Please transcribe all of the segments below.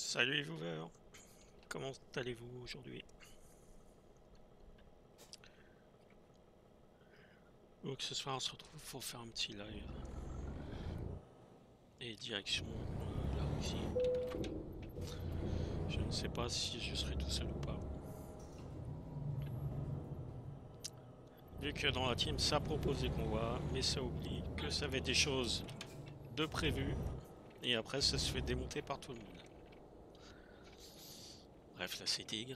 Salut les viewers, comment allez-vous aujourd'hui? Donc ce soir on se retrouve pour faire un petit live. Et direction la Russie. Je ne sais pas si je serai tout seul ou pas. Vu que dans la team ça propose des convois, mais ça oublie que ça avait des choses de prévues. Et après ça se fait démonter par tout le monde. Bref, la CTY.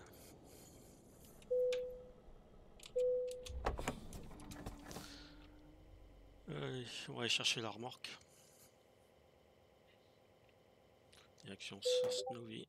Allez, on va aller chercher la remorque. Direction Sosnovi.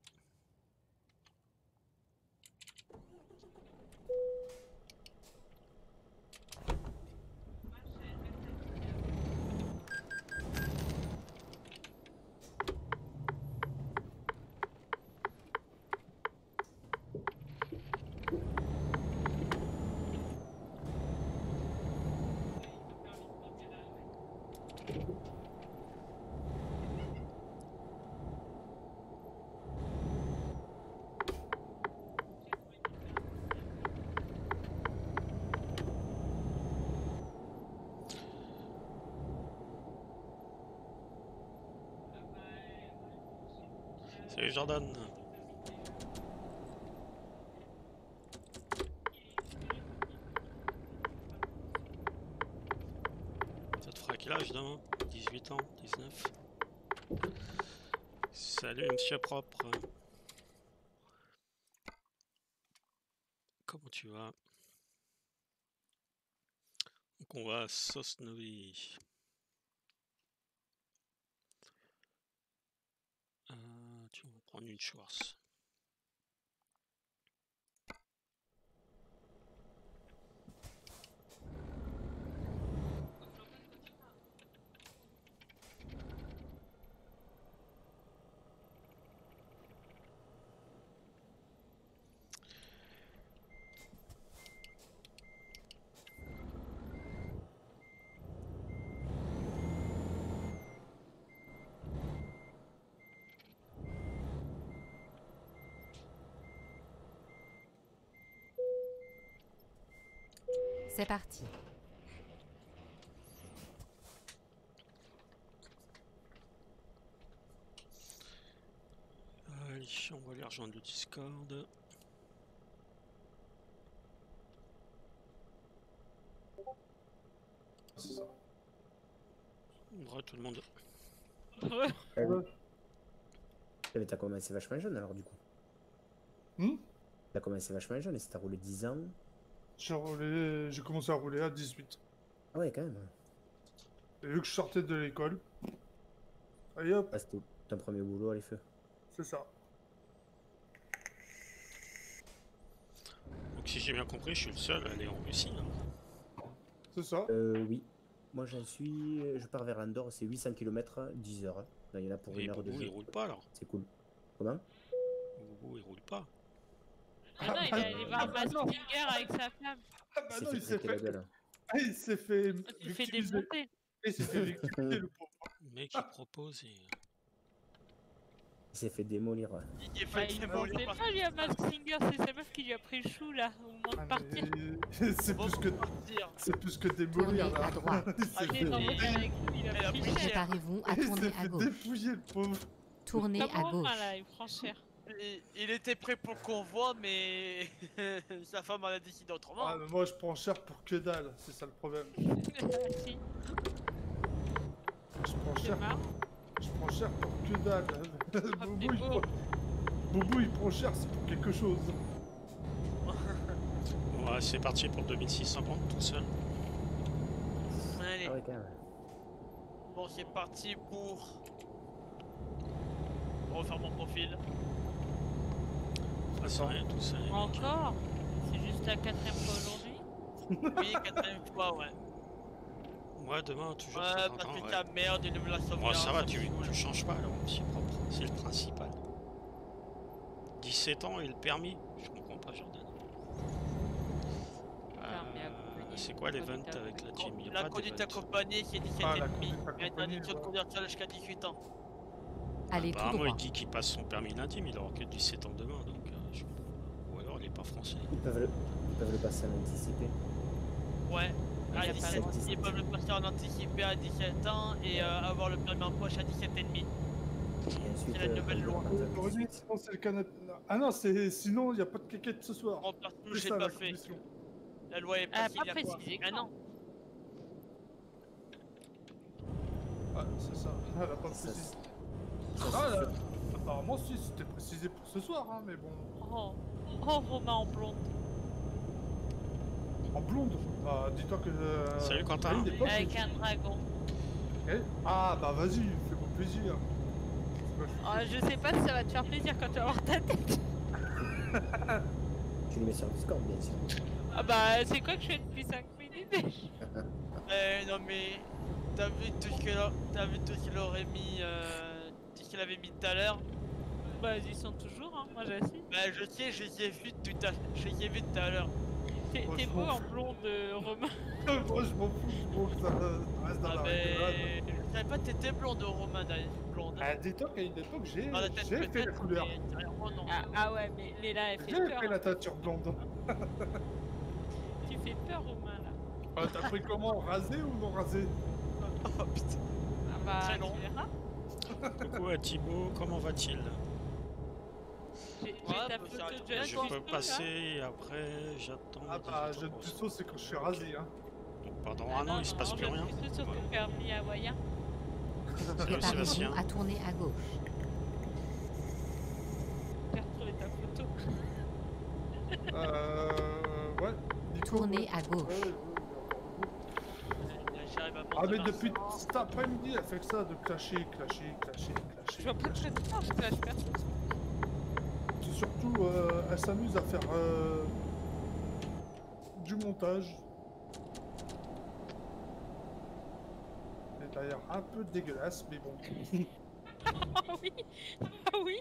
Salut Jordan. Ça te fera quel âge demain? 18 ans, 19. Salut monsieur propre. Comment tu vas? Donc on va à Sosnovi. Tu vas prendre une Schwarz. C'est parti. Allez, on va aller rejoindre le Discord. Bonjour tout le monde. Mais t'as commencé vachement jeune alors du coup. T'as commencé vachement jeune et si t'as roulé 10 ans. J'ai commencé à rouler à 18. Ah ouais quand même. Et vu que je sortais de l'école, allez hop, Ah, c'était ton premier boulot à les feux. c'est ça. Donc si j'ai bien compris, je suis le seul à aller en Russie. Hein. C'est ça. Oui. Moi j'en suis. Je pars vers Andorre, c'est 800 km, 10 heures. Donc, il y en a pour Et une heure de Boubou jeu. il roule pas alors. C'est cool. Comment? Boubou il roule pas. Ah non, il est allé voir Mask Singer avec sa femme. Ah bah non, il s'est traiter la fait. gueule. Ah, il s'est fait. Il fait victimiser. démonter. Il s'est fait victimiser le pauvre. Le mec il propose et... Il s'est fait démolir. Il est fait démonter pas lui à Mask Singer, c'est sa meuf qui lui a pris le chou là, au moment de partir. C'est plus que. C'est plus que démolir Tournez là. à droite. Il s'est Il est fait. dans le avec lui, il a pris cher. Préparez-vous à Il s'est tourner à fait gauche. dépouiller le pauvre. Tournez à Comment gauche. là, il prend cher. Il était prêt pour le convoi, mais sa femme en a décidé autrement. Ah, mais moi je prends cher pour que dalle, c'est ça le problème. Si, Je prends c'est cher. marrant. Je prends cher pour que dalle. Ah, Boubou, t'es il beau. prend... Boubou il prend cher, c'est pour quelque chose. Ouais, c'est parti pour 2650 tout seul. Allez, Ah ouais quand même. bon c'est parti pour refaire mon profil. Ah, c'est rien tout ça. les mecs. Encore? C'est juste la 4ème fois aujourd'hui? Oui, quatrième fois, ouais. Moi demain toujours Ouais, sur parce Tintin, que ouais. ta merde, il me la sauvegarde. Moi ça va, tu me saoule. changes pas alors, c'est propre, c'est le principal. 17 ans et le permis, je comprends pas Jordan. Permis accompagné. C'est quoi l'event Conduite avec la team? Y a La pas conduite d'event. accompagnée, c'est 17 Ah, et la demi. conduite accompagnée, Interdiction de ouais. conduire seul jusqu'à 18 ans. Allez tout Apparemment, droit. il dit qu'il passe son permis lundi, mais il aura que 17 ans demain, donc ou alors il est pas français. Ils peuvent le passer à l'anticipé. Ouais. Il y a pas 17, le droit. ils peuvent le passer en anticipé à 17 ans et avoir le permis en poche à 17 et demi. Et ensuite, C'est la nouvelle loi. Aujourd'hui, sinon, c'est le Canada. Ah non, sinon, il n'y a pas de quéquette ce soir. En partout, C'est j'ai ça, pas la fait. condition. La loi est Elle a passée pas il y a quoi précisé Un quand. an. Ah, c'est ça. Elle a pas Ça, précisé. ça, Ah, c'est là, fait. apparemment, si, c'était précisé pour ce soir, hein, mais bon. Oh, oh Romain en blonde. En blonde. Bah, dis-toi que. Salut, Quentin. il est pas Avec un dragon. Eh, ah, bah vas-y, fais-moi plaisir. Oh, je sais pas si ça va te faire plaisir quand tu vas voir ta tête. Tu le mets sur Discord, bien sûr. Ah bah c'est quoi que je fais depuis 5 minutes. Non mais t'as vu tout ce qu'il aurait mis, tout ce qu'il avait mis tout à l'heure. Bah ils y sont toujours, hein, moi j'assis. Bah je sais, je les ai vus tout à l'heure. T'es Moi, je beau m'en en fous. blonde, Romain. Moi, je m'en fous, je veux que ça reste dans Ah la mais règle. je savais pas que t'étais blonde Romain d'ailleurs, blonde. Ah, dis-toi qu'à une époque, j'ai Dans la tête fait la peut-être, couleur. mais derrière-moi, non. Ah ouais mais Léla elle fait J'ai peur. fait la teinture blonde. Tu fais peur Romain là. Ah, t'as pris comment? Rasé ou non rasé? Oh putain. Ah bah Très long. tu verras. Coucou à Thibaut, comment va-t-il? J'ai Ouais, ta bah, photo ça de arrive. jeune Je cuistot, peux là. passer et après j'attends. Ah les bah, 18 jeune ans. puceau, c'est quand je suis rasé, hein. Donc pendant Ah un an non, il se passe non, plus jeune rien. cuistot sur Voilà. ton permis hawaïen. Salut Sébastien. Préparez-vous à tourner à gauche. J'ai retrouvé ta photo. Ouais. Nico, Tournez ouais. à gauche. Ouais. J'arrive à Ah, monter mais par depuis ça. cet après-midi, elle fait que ça, de clasher. Je vois pas très bien, je clash personne. C'est surtout, elle s'amuse à faire du montage. C'est d'ailleurs un peu dégueulasse, mais bon. Ah oui. Ah oui.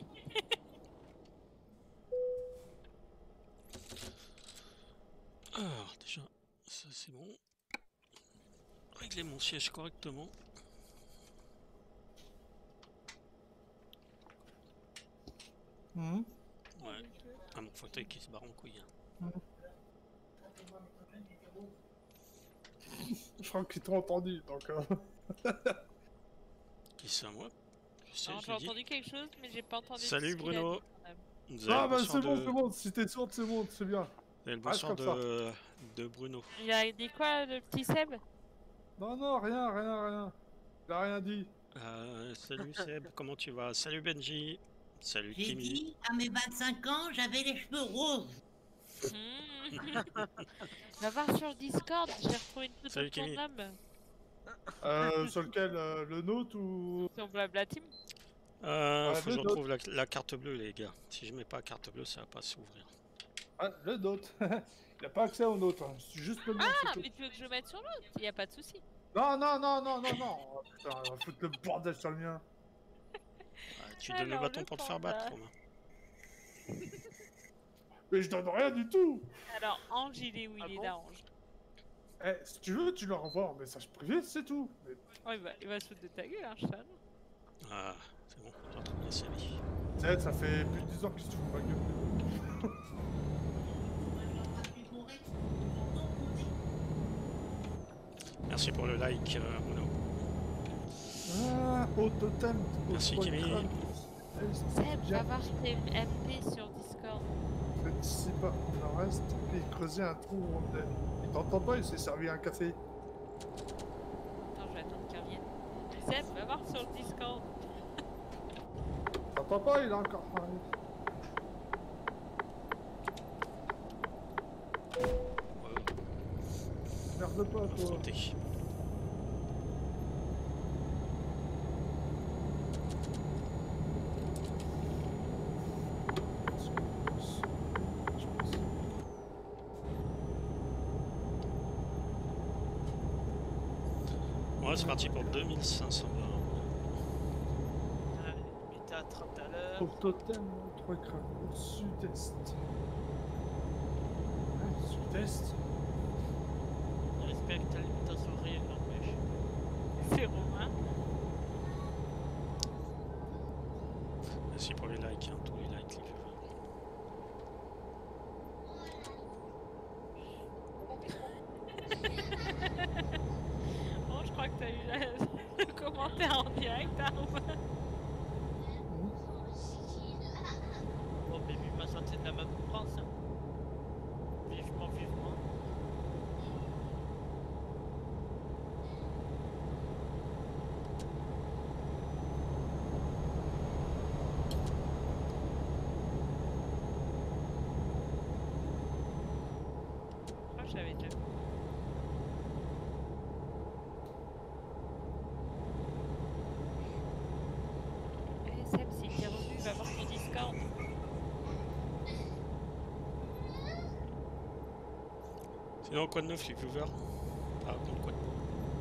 Alors déjà, ça c'est bon. Régler mon siège correctement. Mhm. Ouais. Ah, mon fauteuil qui se barre en couille. Hein. Je crois qu'ils t'ont entendu, donc... Qui ça, moi? Je sais, Alors, je j'ai l'ai dit. entendu quelque chose, mais j'ai pas entendu. Salut ce qu'il a Bruno. dit, quand même. Vous avez Ah le bah bonsoir c'est bon, de- c'est bon, si t'es sourde, c'est bon, c'est bien. vous avez le Reste bonsoir comme de Bruno. Il a dit quoi, le petit Seb? Non, rien. Il a rien dit. Salut Seb, comment tu vas? Salut Benji. Salut J'ai Kimi. dit, à mes 25 ans, j'avais les cheveux roses. Va voir sur le Discord, j'ai retrouvé une photo Salut, de ton Camille. homme. Sur lequel le nôtre ou... Sur Blabla Team. Faut que je le retrouve la carte bleue, les gars. Si je mets pas carte bleue, ça va pas s'ouvrir. Ah, le nôtre. Il a pas accès au nôtre, hein. C'est juste le mien. Ah, c'est tout. mais tu veux que je mette sur l'autre? Y a pas de souci. Non. Oh, putain, on va foutre le bordel sur le mien. Tu donnes le Alors, bâton le pour te faire panda. battre, Romain. Mais je donne rien du tout. Alors, Ange, il est où? Ah Il est bon là, Ange. Eh, si tu veux, tu leur envoies un message privé, c'est tout. Mais, Oh, il va se foutre de ta gueule, hein, Charles. Ah, c'est bon, on retrouve la série. ça fait plus de 10 ans qu'ils se foutent de ma gueule. Merci pour le like, Bruno. Ah, au totem. Merci, Kimi. Seb, va voir tes MP sur Discord. Je ne sais pas, il en reste. Il creusait un trou. Il t'entend pas, il s'est servi un café. Attends, je vais attendre qu'il revienne. Seb, va voir sur le Discord. T'entends pas, il a encore. Merde pas, toi. Affronter. Ouais, c'est parti pour 2500 $. Il était à 30 à l'heure. Au totem, 3 écrans. Au sud-est. Sud-est. J'espère que t'as l'imitation réelle, n'empêche. C'est Romain. Merci pour les likes, hein, tous les likes, les viewers. Bon, je crois que t'as eu le commentaire en direct, hein, Romain. Bon, mais vu ma santé de la même France, hein. Vivement, vivement. Je crois que je l'avais déjà vu. Eh Seb, s'il t'est revenu, va voir ton Discord. Sinon, quoi de neuf, les viewers? Ah, contre quoi de beau?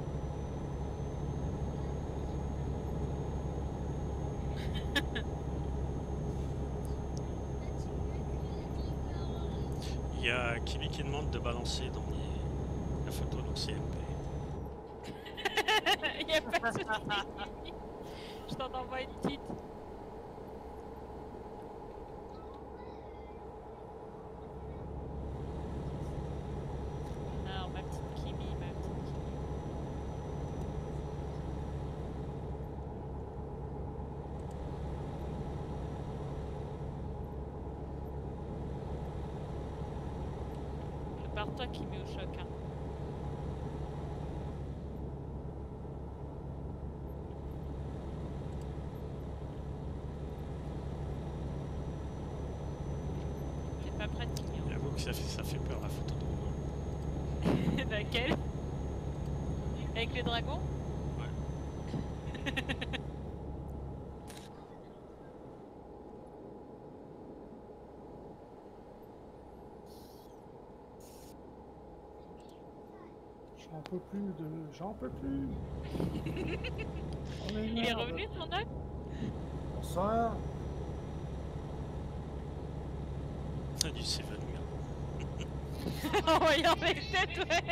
Il y a Kimi qui demande de balancer dans la photo dans CMP. Y'a pas de soucis. Je t'en envoie une petite. Alors, ma petite Kimi, ma petite Kimi. Prépare-toi Kimi au choc, hein. T'es pas prête Kimi, hein. J'avoue que ça fait peur la photo de Romain. Laquelle? Avec les dragons? Ouais. J'en peux plus de... J'en peux plus. Il est revenu ton œil? Bonsoir. Ça a dû s'évanouir. En voyant les têtes, ouais.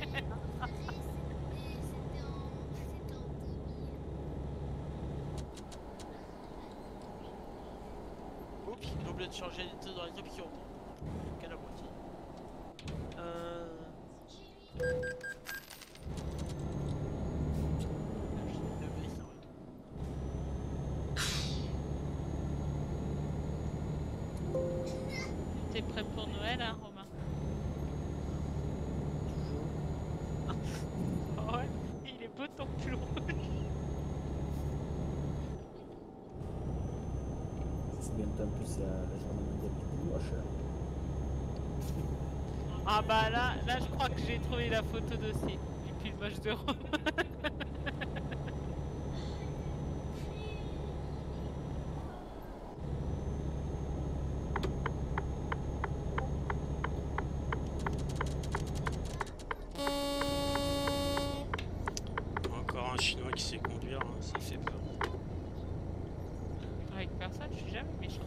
Oups, j'ai oublié de changer les deux dans les options. Quelle abruti. T'es prêt pour Noël, hein, Romain? Oh ouais, il est beau ton pull rouge. C'est bientôt en plus il y a la journée mondiale du moche. Ah bah là je crois que j'ai trouvé la photo d'Ossé du pull moche de Romain. Encore un chinois qui sait conduire, hein, ça fait peur. Avec personne, je suis jamais méchant.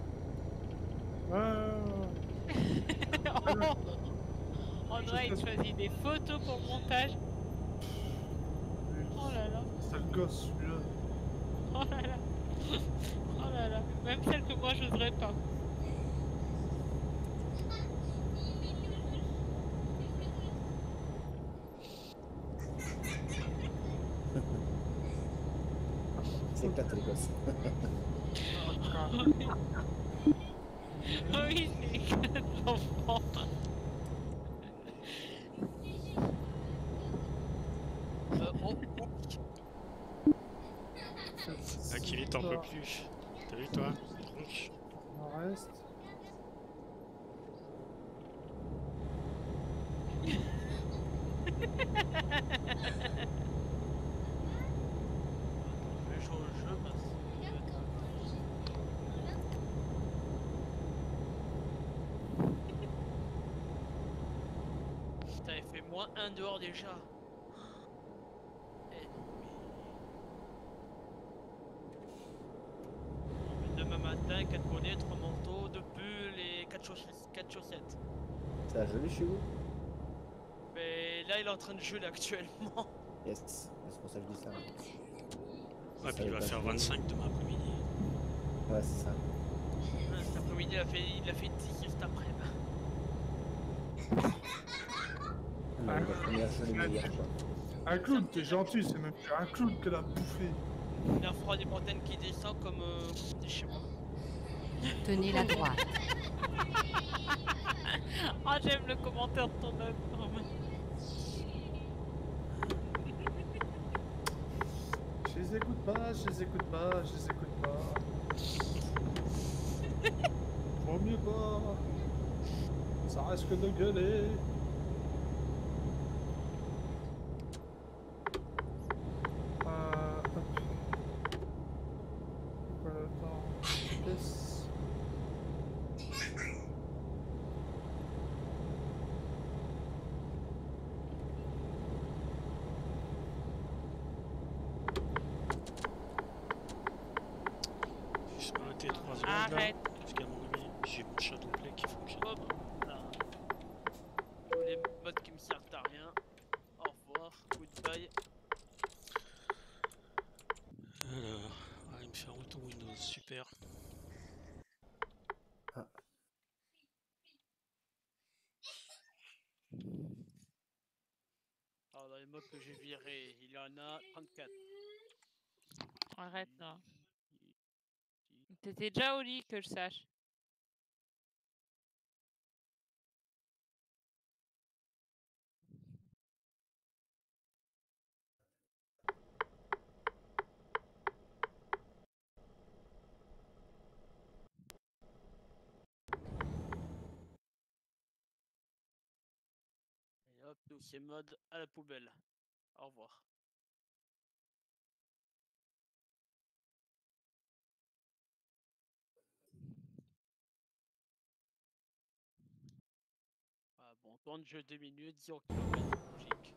André, il choisit des photos pour montage. Oh là là. C'est le gosse celui-là. Oh là là. Oh là là. Même celle que moi j'oserais pas. C'est éclaté les gosses. Oh oui, c'est les 4 enfants. Ah, Kimi, t'en peux plus. T'as vu toi? Tronche. Il en reste. Je vais jouer au jeu parce que... Putain, il fait -1 dehors déjà. Demain matin, 4 bonnets, 3 manteaux, 2 pulls et 4 chaussettes. Ça a gelé chez vous? Mais là, il est en train de geler actuellement. Yes, c'est pour ça que je dis ça. Ouais, puis il va faire 25 demain après-midi. Ouais, Ouais, c'est ça. Cet après-midi, il a fait une sieste après. Non, il va finir sur les meilleurs, quoi. Un clown, t'es gentil, c'est même plus un clown que la bouffée. Il y a un froid des montagnes qui descend comme dit chez moi. Tenez la droite. Ah, j'aime le commentaire de ton œuvre. Je les écoute pas, je les écoute pas, je les écoute pas. Vaut mieux pas. Ça risque de gueuler. Hop. Voilà le temps. Yes. Je vais arrêter 3 secondes Arrête. là, parce qu'à mon avis, j'ai mon shadowplay qui fonctionne. Hop là. Tous les modes qui me servent à rien. Au revoir, goodbye. Alors, il me fait un retour Windows, super. Ah. Alors dans les modes que j'ai virés, il y en a 34. Arrête là. T'étais déjà au lit, que je sache. Et hop, tous ces modes à la poubelle. Au revoir. Ah bon, temps de jeu 2 minutes, 0 km, logique.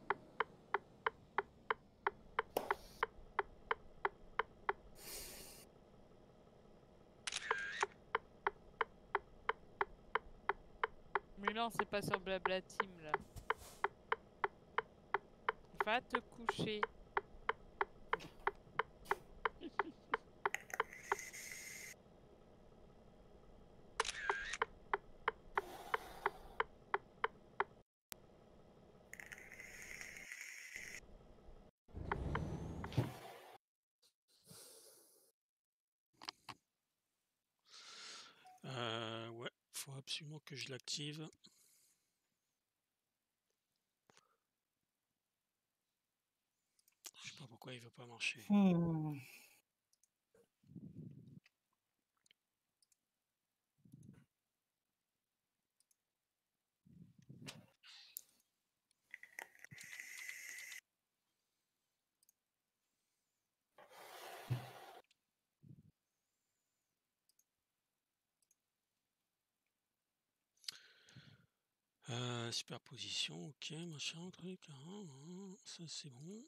Mais non, c'est pas sur Blabla Team là. Va te coucher. Ouais, faut absolument que je l'active. Je sais pas pourquoi il veut pas marcher. Superposition, ok, machin, truc, ça c'est bon.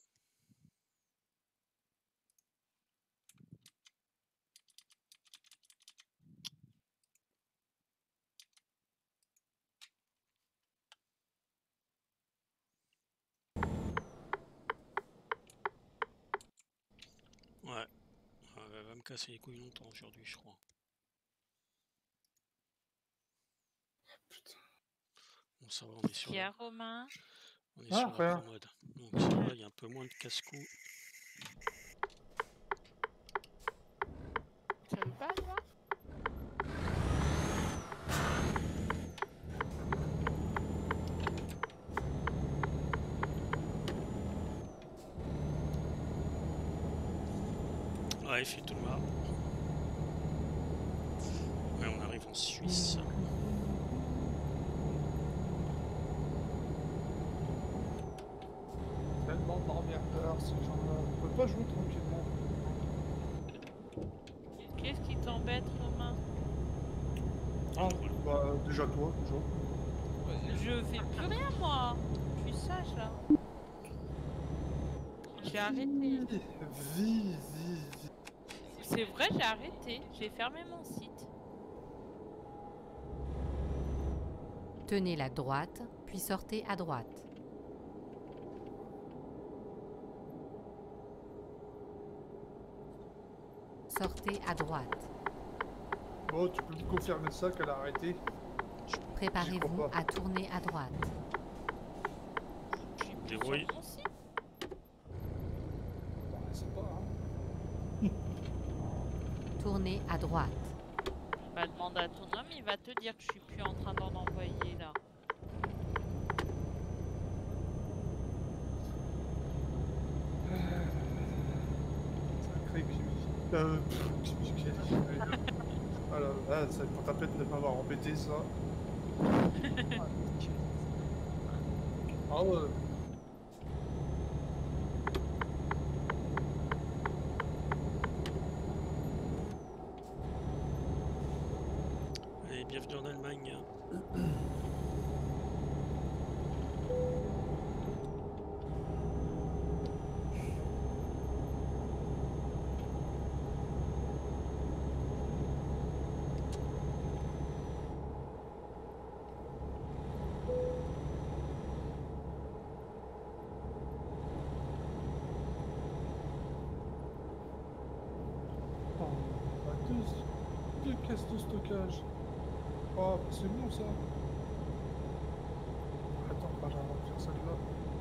Ouais, elle va me casser les couilles longtemps aujourd'hui, je crois. Putain. Bon, ça va, on est sur Qui a Romain? on est sur la rien. pro mode. Donc ça va, il y a un peu moins de casse-cou. Ça veut pas, toi? Ouais, il fait tout noir. Ouais, on arrive en Suisse. Tellement d'ordinateurs, ces gens-là. On peut pas jouer tranquillement. Qu'est-ce qui t'embête, Romain? Ah, bah, déjà toi, déjà. Je fais plus rien, moi. Je suis sage, là. J'ai arrêté. Vie. C'est vrai, j'ai arrêté. J'ai fermé mon site. Tenez la droite, puis sortez à droite. Sortez à droite. Bon, tu peux me confirmer ça qu'elle a arrêté? Préparez-vous à tourner à droite. Débrouille. C'est pas... Tournez à droite. Bah demande à ton homme, il va te dire que je suis plus en train d'en envoyer là. Sacré alors là, ça pour ta peine de m'avoir embêté ça. Ah ouais. Allez, bienvenue en Allemagne. Deux caisses de stockage. Oh, c'est bon ça. Attends, pas j'arrive à faire celle-là.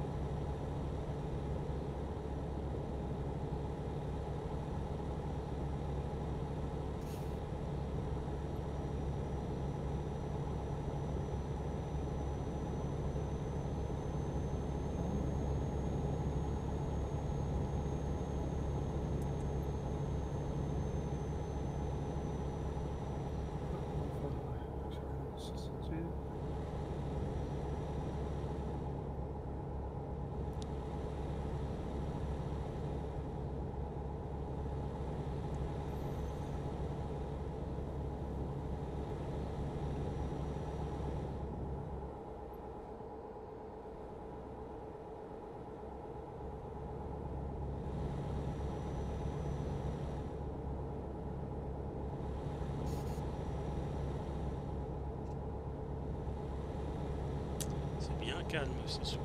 C'est bien calme ce soir.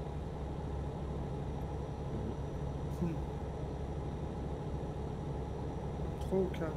Trop calme.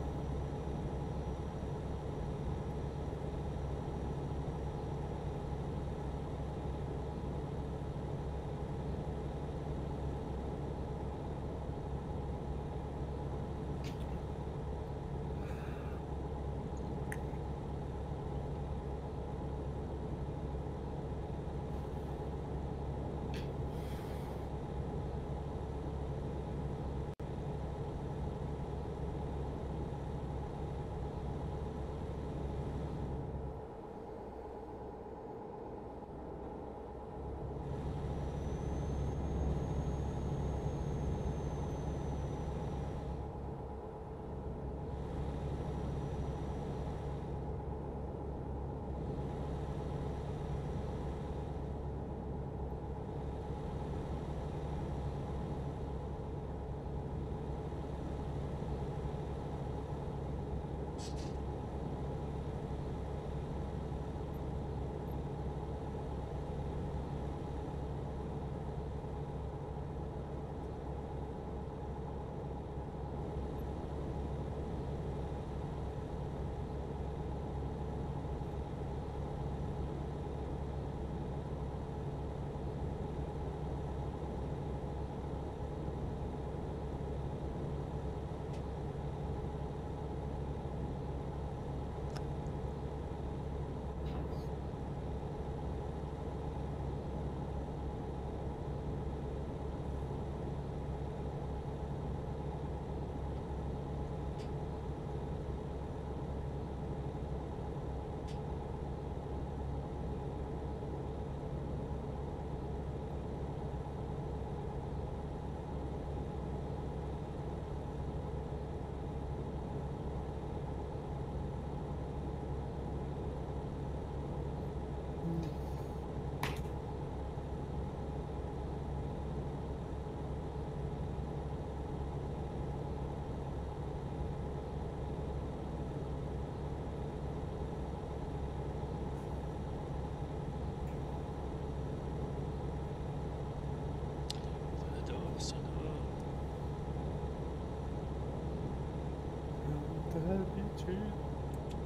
D'habitude.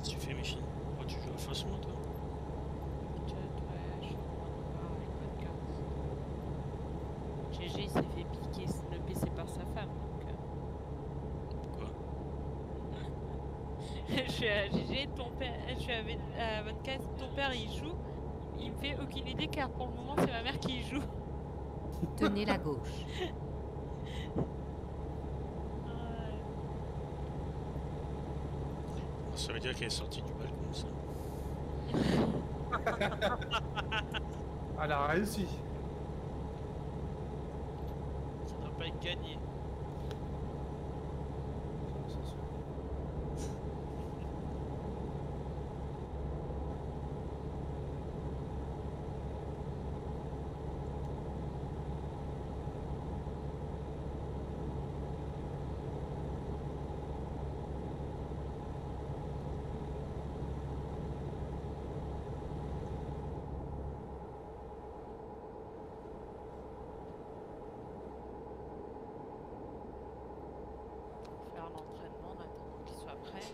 Qu'est-ce que tu fais, Michel? Oh, tu joues à façon, toi? Ouais, je suis en train de voir avec votre carte. GG il s'est fait piquer le PC par sa femme. Donc, Pourquoi? je suis à GG, ton père, je suis à votre case, ton père il joue. Il me fait aucune idée car pour le moment c'est ma mère qui joue. Tenez la gauche. Ça veut dire qu'elle est sortie du balcon, ça. Elle a réussi. Ça doit pas être gagné. C'est sûr. Faire l'entraînement en attendant qu'il soit prêt.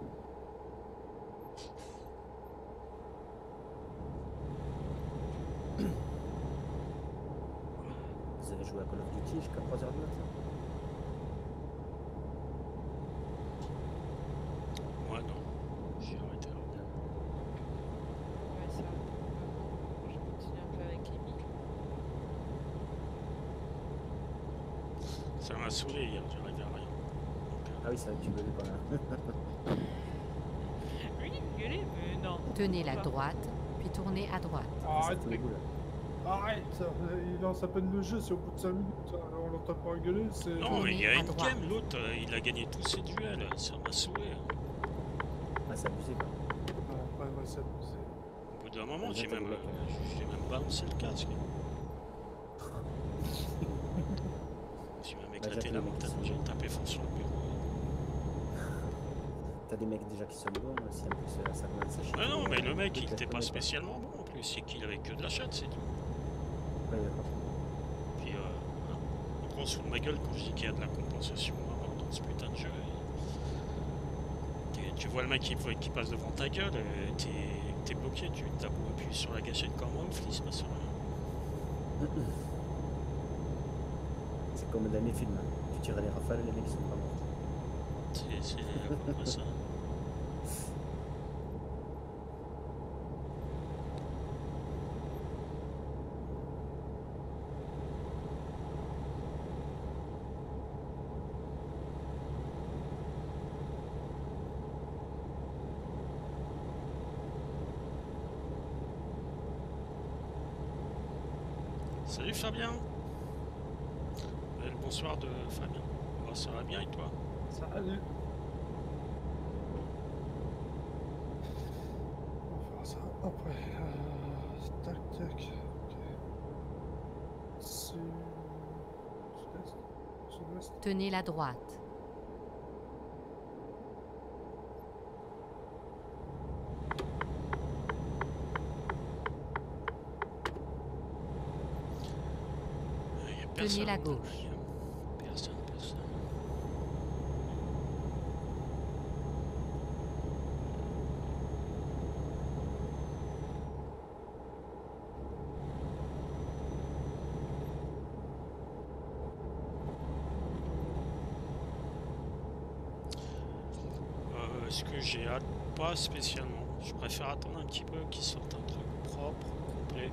Vous avez joué à Call of Duty jusqu'à 3h du matin? Moi, non. J'ai arrêté là. Ouais, ça. Je continue un peu avec Amy. Ça m'a saoulé hier, j'arrivais à rien. Ah oui, ça, tu gueulais pas là. Oui, gueulez, mais non. Tenez la Pas. droite, puis tournez à droite. Arrête, tous les mec. bouts là. Arrête. Il lance à peine le jeu, c'est au bout de 5 minutes. Alors on l'entend pas gueuler, c'est... Non, mais il y a à une droite. game, l'autre, il a gagné tous ses duels. Ça m'a saoulé. Ah, c'est abusé quoi. Ouais, c'est abusé. Au bout d'un moment, Ouais, j'ai t'as même, des mecs, j'ai même balancé le casque. J'ai même éclaté t'as la des mecs qui montagne, sont- j'ai tapé fort sur le bureau. T'as des mecs déjà qui sont bons, si en plus ça commence à chier. Ah non, mais le mec, il Peut-être était pas connaît spécialement bon en plus, c'est qu'il avait que de la chatte, c'est tout. Ouais, d'accord. Puis, voilà. On prend sous ma gueule quand je dis qu'il y a de la compensation dans ce putain de jeu. Tu vois le mec qui passe devant ta gueule, t'es bloqué, tu t'as beau appuyer sur la gâchette comme moi, il se passe rien. C'est comme dans les films. Hein. Tu tires les rafales, les mecs ils sont pas morts. C'est à peu près ça. Salut Fabien. Le bonsoir de Fabien. Oh, ça va bien et toi? Salut. On va faire ça après. Tac, tac. Ok. Sud-est. Sud-ouest. Tenez la droite. Il y a Tenez personne la dans gauche. Personne. Ce que j'ai hâte, pas spécialement. Je préfère attendre un petit peu qu'ils sortent un truc propre, complet.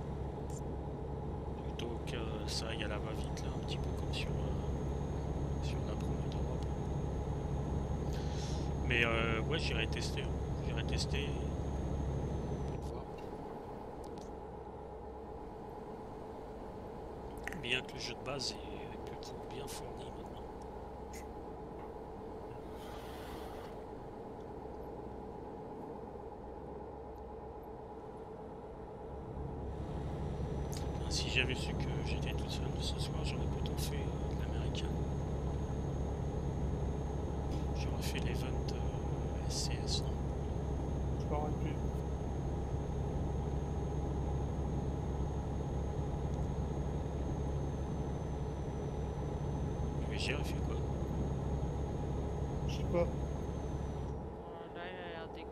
Plutôt que ça aille à la va-vite, là, un petit peu comme sur la promo d'Europe. Mais ouais, j'irai tester. Hein. J'irai tester pour voir. Bien que le jeu de base est plutôt bien fourni maintenant. Si j'avais su que j'étais tout seul ce soir, j'aurais plutôt fait de l'américain. J'aurais fait l'event SCS, non? Je m'arrête plus. Mais j'ai fait quoi? Je sais pas. Là, il a l'air dégoûté.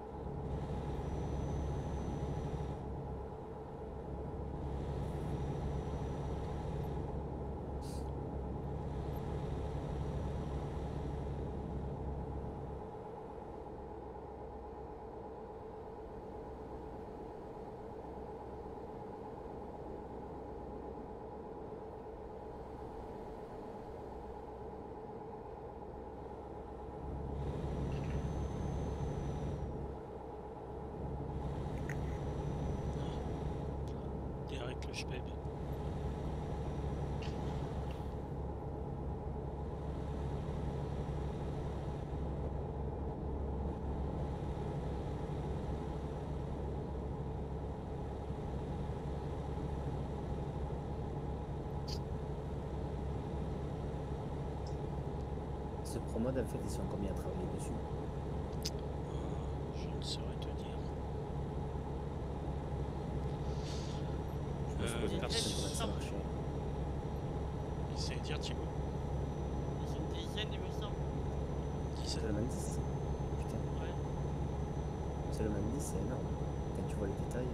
avec le Schpeb. Ce promode, en fait, ils sont combien à travailler dessus? Je ne saurais te dire. Je me suis posé la question comment ça personne. marchait. Essaye de dire Thibaut. Ils sont dizaines, il me semble. Seulement 10. Putain, Ouais. seulement 10, c'est énorme. Quand tu vois les détails.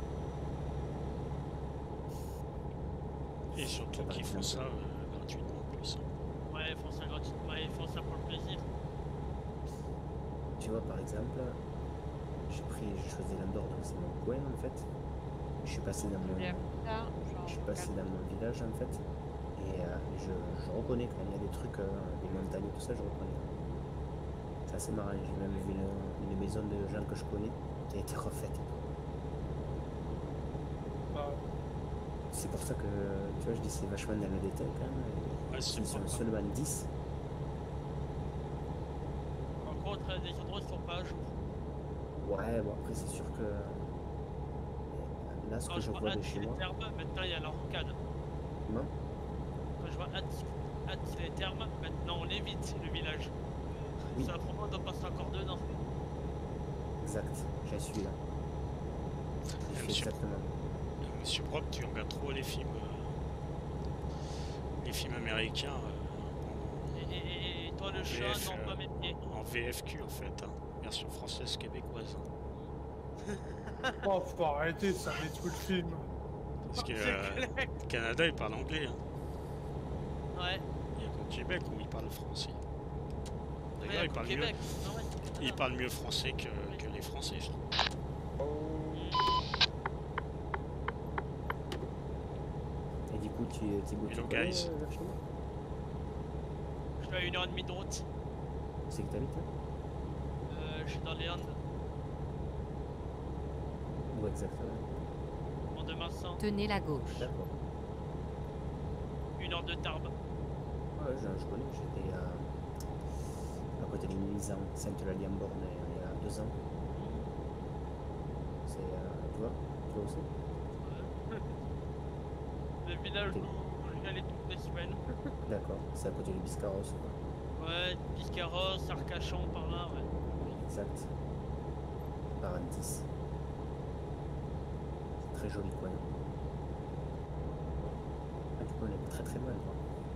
Et surtout qu'ils font ça gratuitement en plus. Ouais, ils font ça gratuitement, ils font ça pour le plaisir. Tu vois, par exemple, j'ai choisi l'Andorre, donc c'est mon coin en fait. Je suis passé dans mon, Et après ça, genre, je suis passé dans mon village en fait. Et je reconnais quand il y a des trucs, des montagnes et tout ça, je reconnais. C'est assez marrant. J'ai même vu une maison de gens que je connais qui a été refaite. Bah, C'est pour ça que, tu vois, je dis c'est vachement dans le détail quand même. Ouais, c'est Ils sont propre. seulement 10. Par contre, des endroits qui sont pas à jour. Ouais, bon après c'est sûr que là ce Quand que je je vois vois de Annecy chez les moi, Thermes, maintenant il y a la rocade. non, Quand je vois Annecy les Thermes, maintenant on évite le village. Oui. Ça promo on passe encore dedans. exact, j'y suis là. Je suis Monsieur, exactement. Monsieur Brock, tu regardes trop les films américains Et toi le chat, VF, non pas mes pieds. en VFQ en fait, hein, version française québécoise. oh, faut arrêter, ça met tout le film. Parce que C'est clair. le Canada il parle anglais. Hein. Ouais. Il y a qu'au Québec où il parle français. D'ailleurs, Ouais, il au parle Québec. mieux. Non, ouais, c'est Il Canada. parle mieux français que les Français, je trouve. Et du coup, Thibaut, tu Hello, connais guys. vers chez moi? Je suis à 1h30 de route. C'est que t'habites là? Je suis dans les Andes, Où exactement? en Demassan, Tenez la gauche. D'accord. 1 heure de Tarbes. Ouais, je connais, j'étais à côté de Misan, Sainte-Eulalie-en-Born il y a 2 ans. C'est, tu vois aussi? Le village où j'allais toutes les semaines. D'accord, c'est à côté du Biscarros, quoi. Ouais, Biscarrosse, Arcachon par là, ouais. Exact. Parentis. Très joli coin. Ah, du coup, on est très très loin, quoi.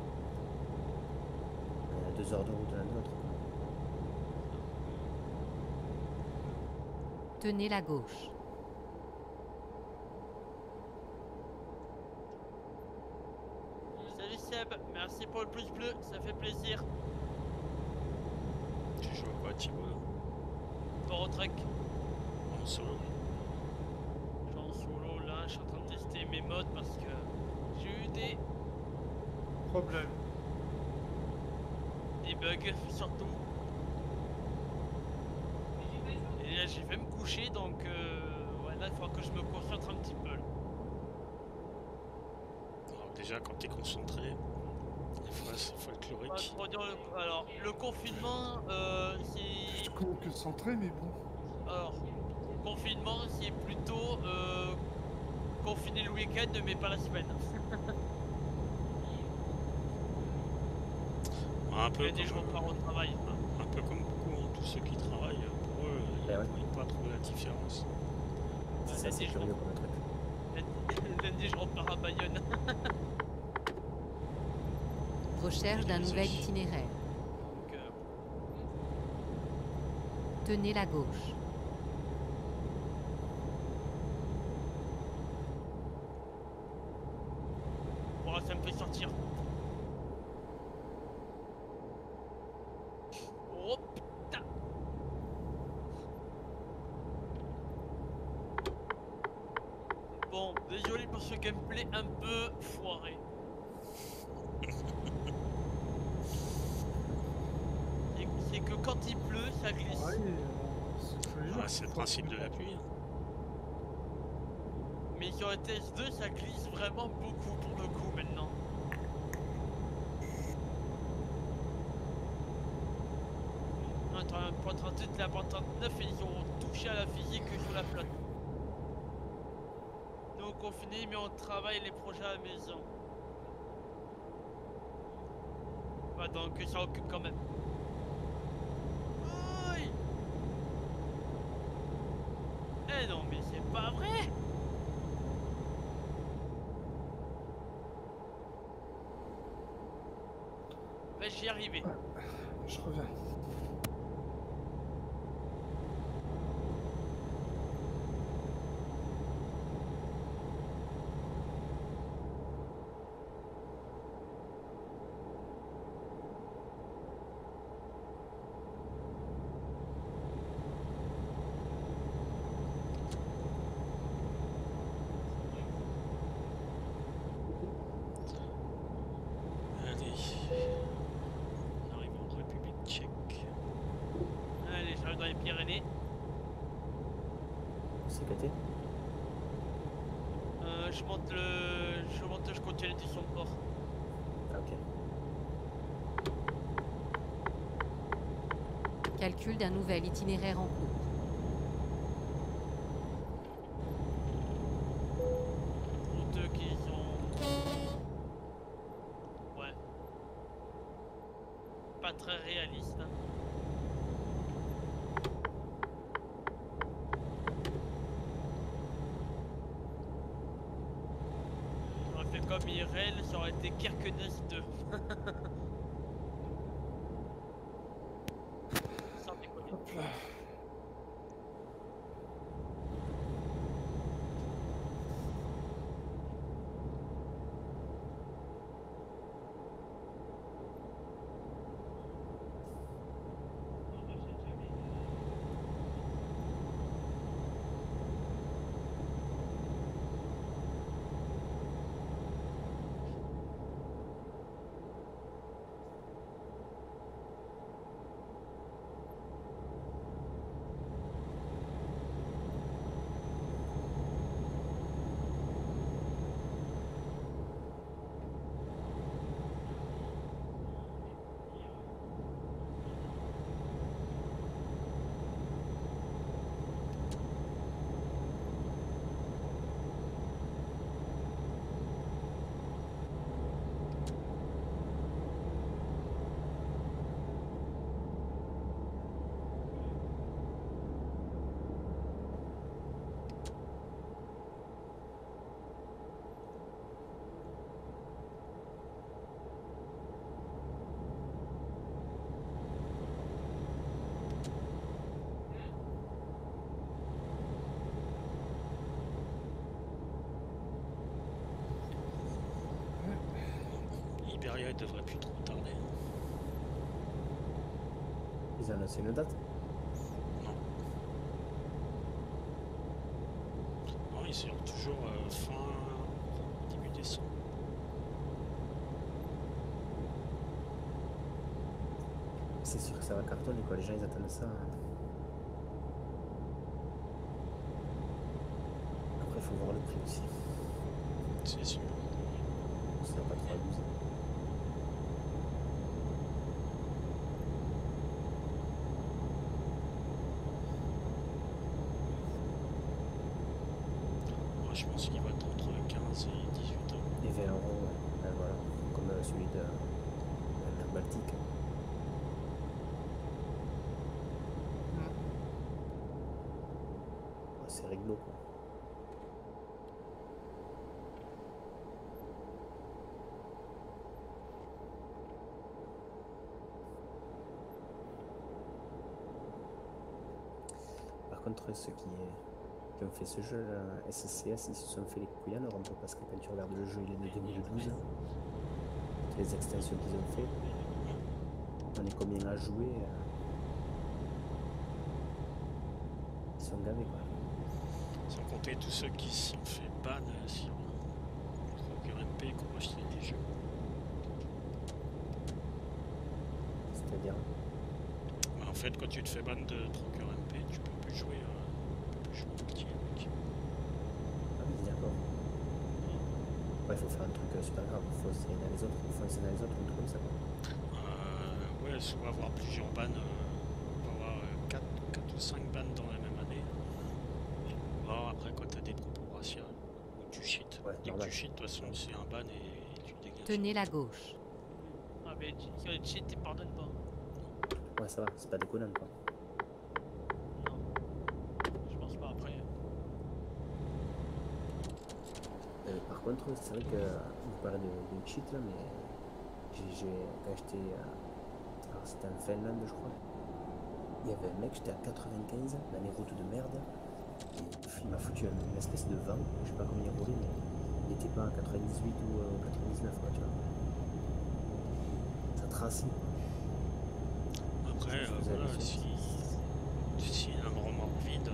On est à 2 heures de route l'un de l'autre, quoi. Tenez la gauche. Salut Seb, merci pour le pouce bleu, ça fait plaisir. Tu joues à quoi, Thibaut là? Eurotrack, En solo? je suis en solo là, je suis en train de tester mes modes parce que j'ai eu Problème. des bugs surtout. Et là j'ai fait me coucher donc ouais, là il faudra que je me concentre un petit peu. Alors déjà, quand t'es concentré, des fois c'est folklorique. Pas trop dire alors, le confinement, c'est... Je trouve que centré, mais bon. Alors, confinement, c'est plutôt confiner le week-end, mais pas la semaine. Un Il peu, y a des jours comme, par au travail. un peu comme beaucoup, hein, tous ceux qui travaillent, pour eux, ils Eh ouais. ne voient pas trop la différence. Ça, c'est curieux comme truc. Lundi, je repars à Bayonne. Recherche d'un nouvel itinéraire. Donc, Tenez la gauche. voilà, ça me fait sortir. Oh putain! Bon, désolé pour ce gameplay un peu foiré. C'est que quand il pleut, ça glisse. Ouais, c'est tous les jours. Ah, c'est le principe de la pluie. Hein. Mais sur le TS2, ça glisse vraiment beaucoup pour le coup maintenant. Entre la pointe 38 et la pointe 39, ils ont touché à la physique sur la flotte. Nous on finit, mais on travaille les projets à la maison. Ouais, donc ça occupe quand même. Oui. Eh non, mais c'est pas vrai. Bah, j'y arrivé. Je reviens. Allez. On arrive en République tchèque. Allez, j'arrive dans les Pyrénées. C'est que t'es Je monte jusqu'au tunnel du son port. Ah, ok. Calcul d'un nouvel itinéraire en cours. Route qui sont... Ouais. Pas très réaliste. Hein. J'aurais fait comme Irel, ça aurait été Kirkenes 2. Sans déconner. Hop là. Iberia, il devrait plus trop tarder. Ils ont annoncé une date? Non, ils sont toujours fin début décembre. C'est sûr que ça va cartonner quoi, les gens ils attendent ça. Après faut voir le prix aussi. C'est sûr. Ça va pas trop abuser. Moi, je pense qu'il va être entre 15 et 18 ans. Et 20 euros, ouais. Voilà. Comme celui de la mer Baltique. Ouais, c'est rigolo quoi. Par contre, ceux qui ont fait ce jeu, SSCS, ils se sont fait les couilles en Europe parce que quand tu regardes le jeu, il est de 2012. Toutes les extensions qu'ils ont fait, on est combien à jouer, ils sont gavés quoi. Sans compter tous ceux qui se sont fait ban sur Rocker MP qui ont acheté des jeux. C'est-à-dire, En fait, quand tu te fais ban de Trocker MP, tu peux plus jouer au multi. ah oui, d'accord. Après, il faut faire un truc super grave. Il faut essayer dans les autres, foncer dans les autres, un truc comme ça. Quoi. Ouais, soit avoir plusieurs bannes, on va avoir 4 ou 5 bannes dans la même année. Alors après, quand t'as des propos raciaux, ou tu cheats. Ouais, Dès que normal. tu cheats, de toute façon, c'est un ban et tu dégages. Tenez la gauche. Ah, mais quand tu cheats, tu pardonnes pas. Ouais, ça va, c'est pas déconnant quoi. Non. Je pense pas après. Par contre, c'est vrai que vous parlez de cheat là, mais quand j'étais. Alors c'était en Finlande, je crois. Il y avait un mec, j'étais à 95 dans les routes de merde. Et il m'a foutu une espèce de vent, je sais pas combien il roulait, mais il était pas à 98 ou 99 quoi, tu vois. Ça trace. Après, voilà, si y a un remorque vide,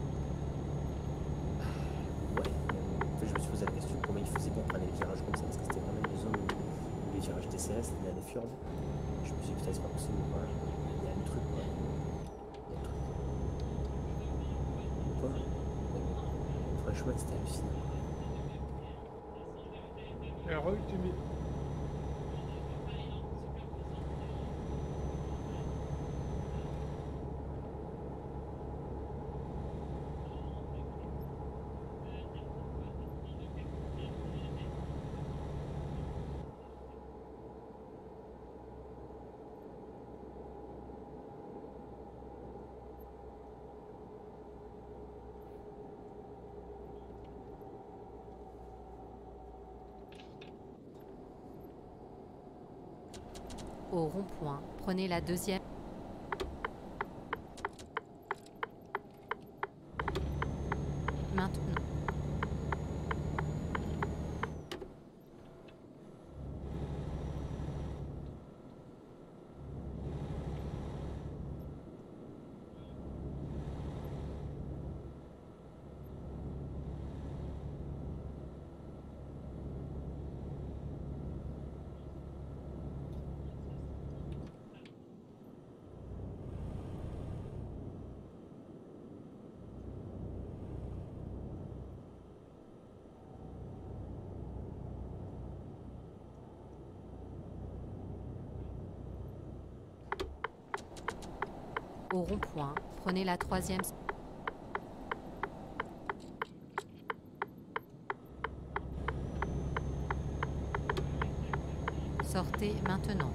Ouais, en fait, je me suis posé la question comment il faisait pour prendre les virages comme ça, parce que c'était vraiment une zone où les virages TCS, il y a des fjords. Je me suis dit, putain, c'est pas possible, quoi. Il y a un truc, quoi. Il y a un truc. Ou pas. Mais franchement, c'était hallucinant. Heureux que tu mets. Au rond-point, prenez la deuxième. Maintenant. Au rond-point, prenez la troisième. Sortez maintenant.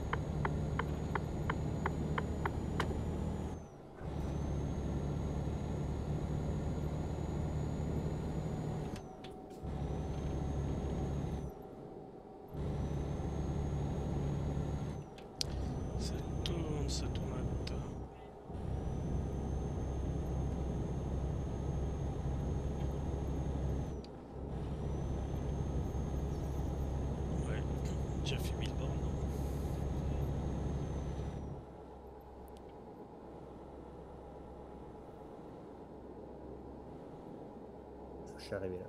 ça tourne. Ouais, j'ai fait 1000 bornes. Je suis arrivé là.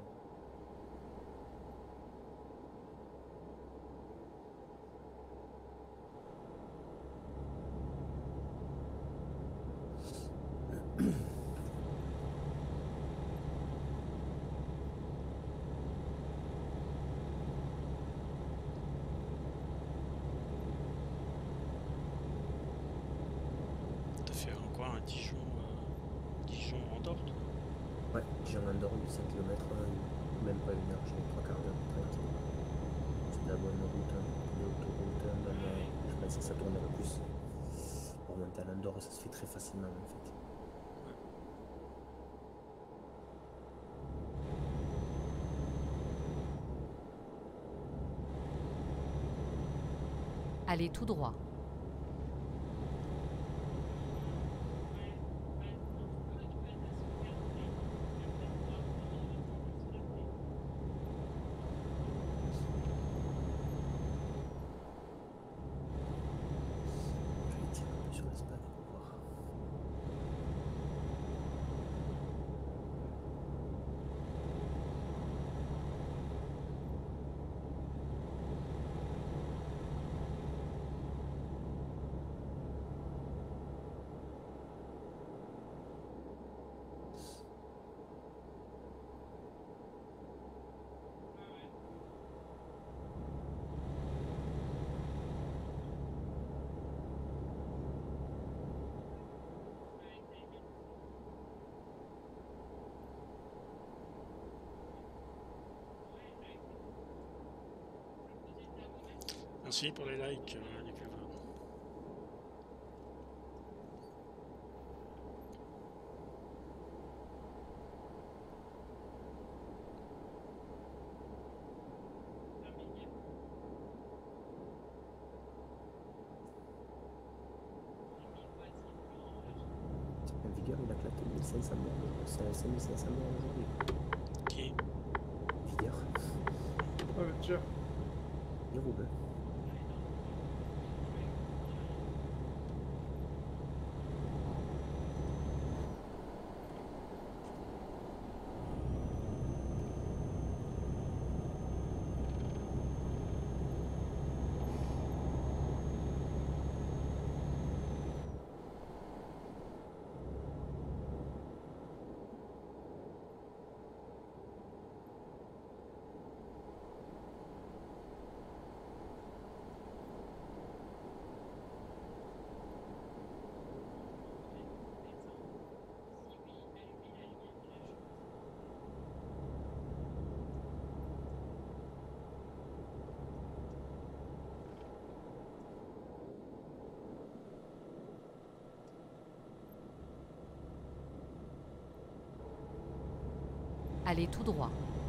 T'as fait quoi, un Dijon Andorre? Ouais, j'ai un Andorre de 5 km, même pas une heure, j'ai mis 3 quarts d'heure tranquille. C'est de la bonne route, de l'autoroute, même, je pensais que ça tournerait plus. Pour monter à l'Andorre, ça se fait très facilement en fait. Allez tout droit. Je vais tirer un peu sur l'espace pour voir. Merci pour les likes, les plus Vigueur, il a claqué 1500 morts. C'est 5500 morts aujourd'hui. qui. Vigueur, Ouais, mais tiens, il roule. Allez tout droit.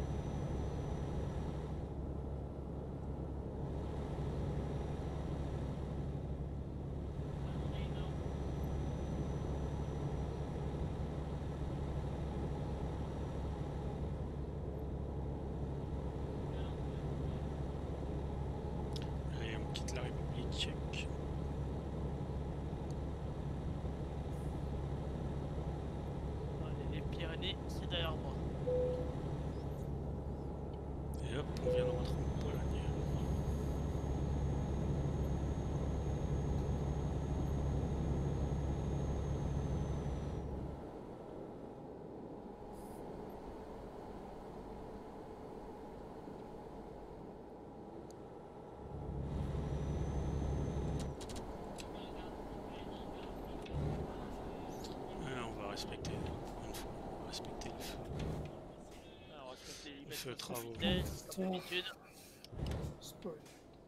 Allez, on quitte la République tchèque. Les Pyrénées, c'est derrière moi. Et hop, on vient de rentrer en Pologne. On va respecter, une fois, on va respecter le feu. Alors, respecter les limite Feu de travaux. vitesse, comme d'habitude. spoil.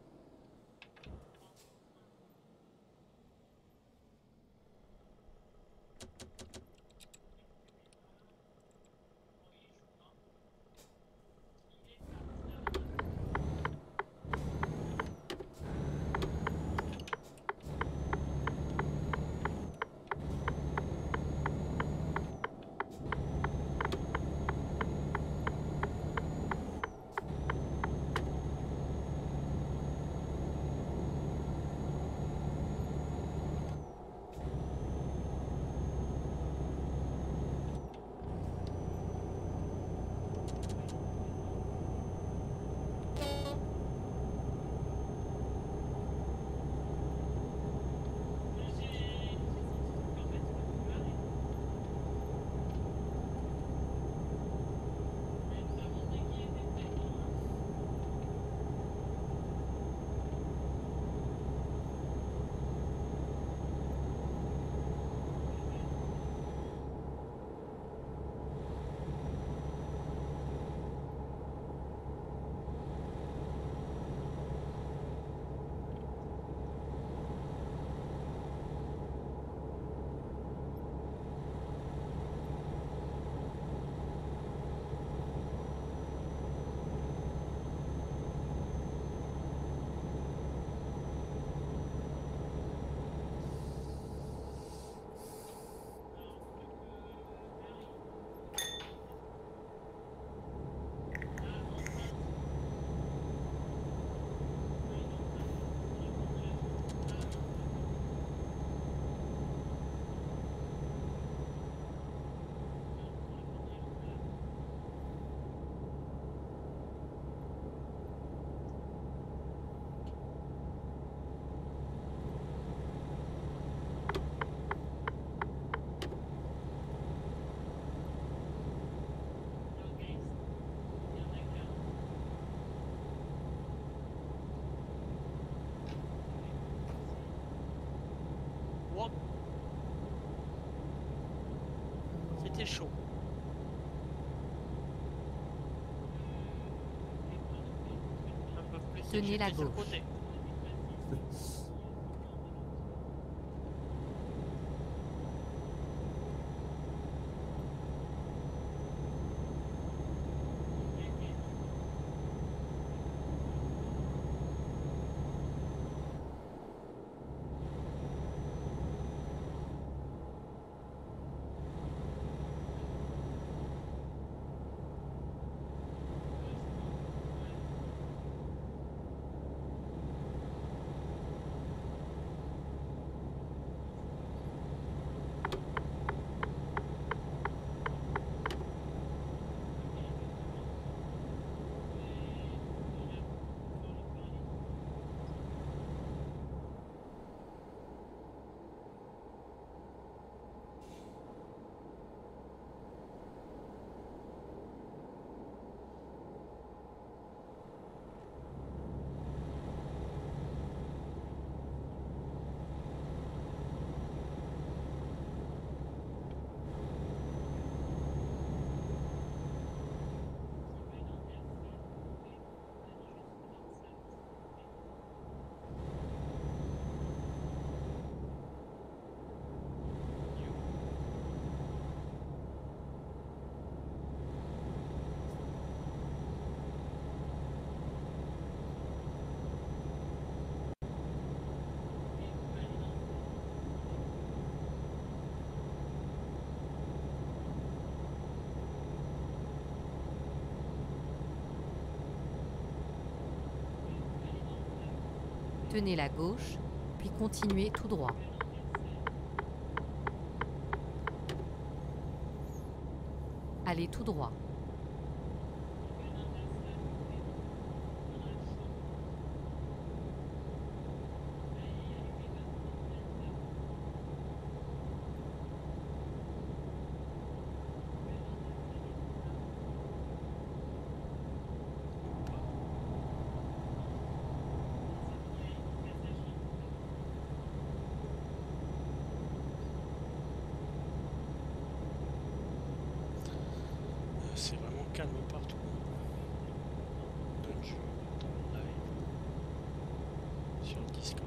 Wow. C'était chaud. Un peu plus Tenez la sur le gauche. côté. Tenez la gauche, puis continuez tout droit. Allez tout droit. C'est vraiment calme partout. Dans le jeu, dans le live, sur le Discord.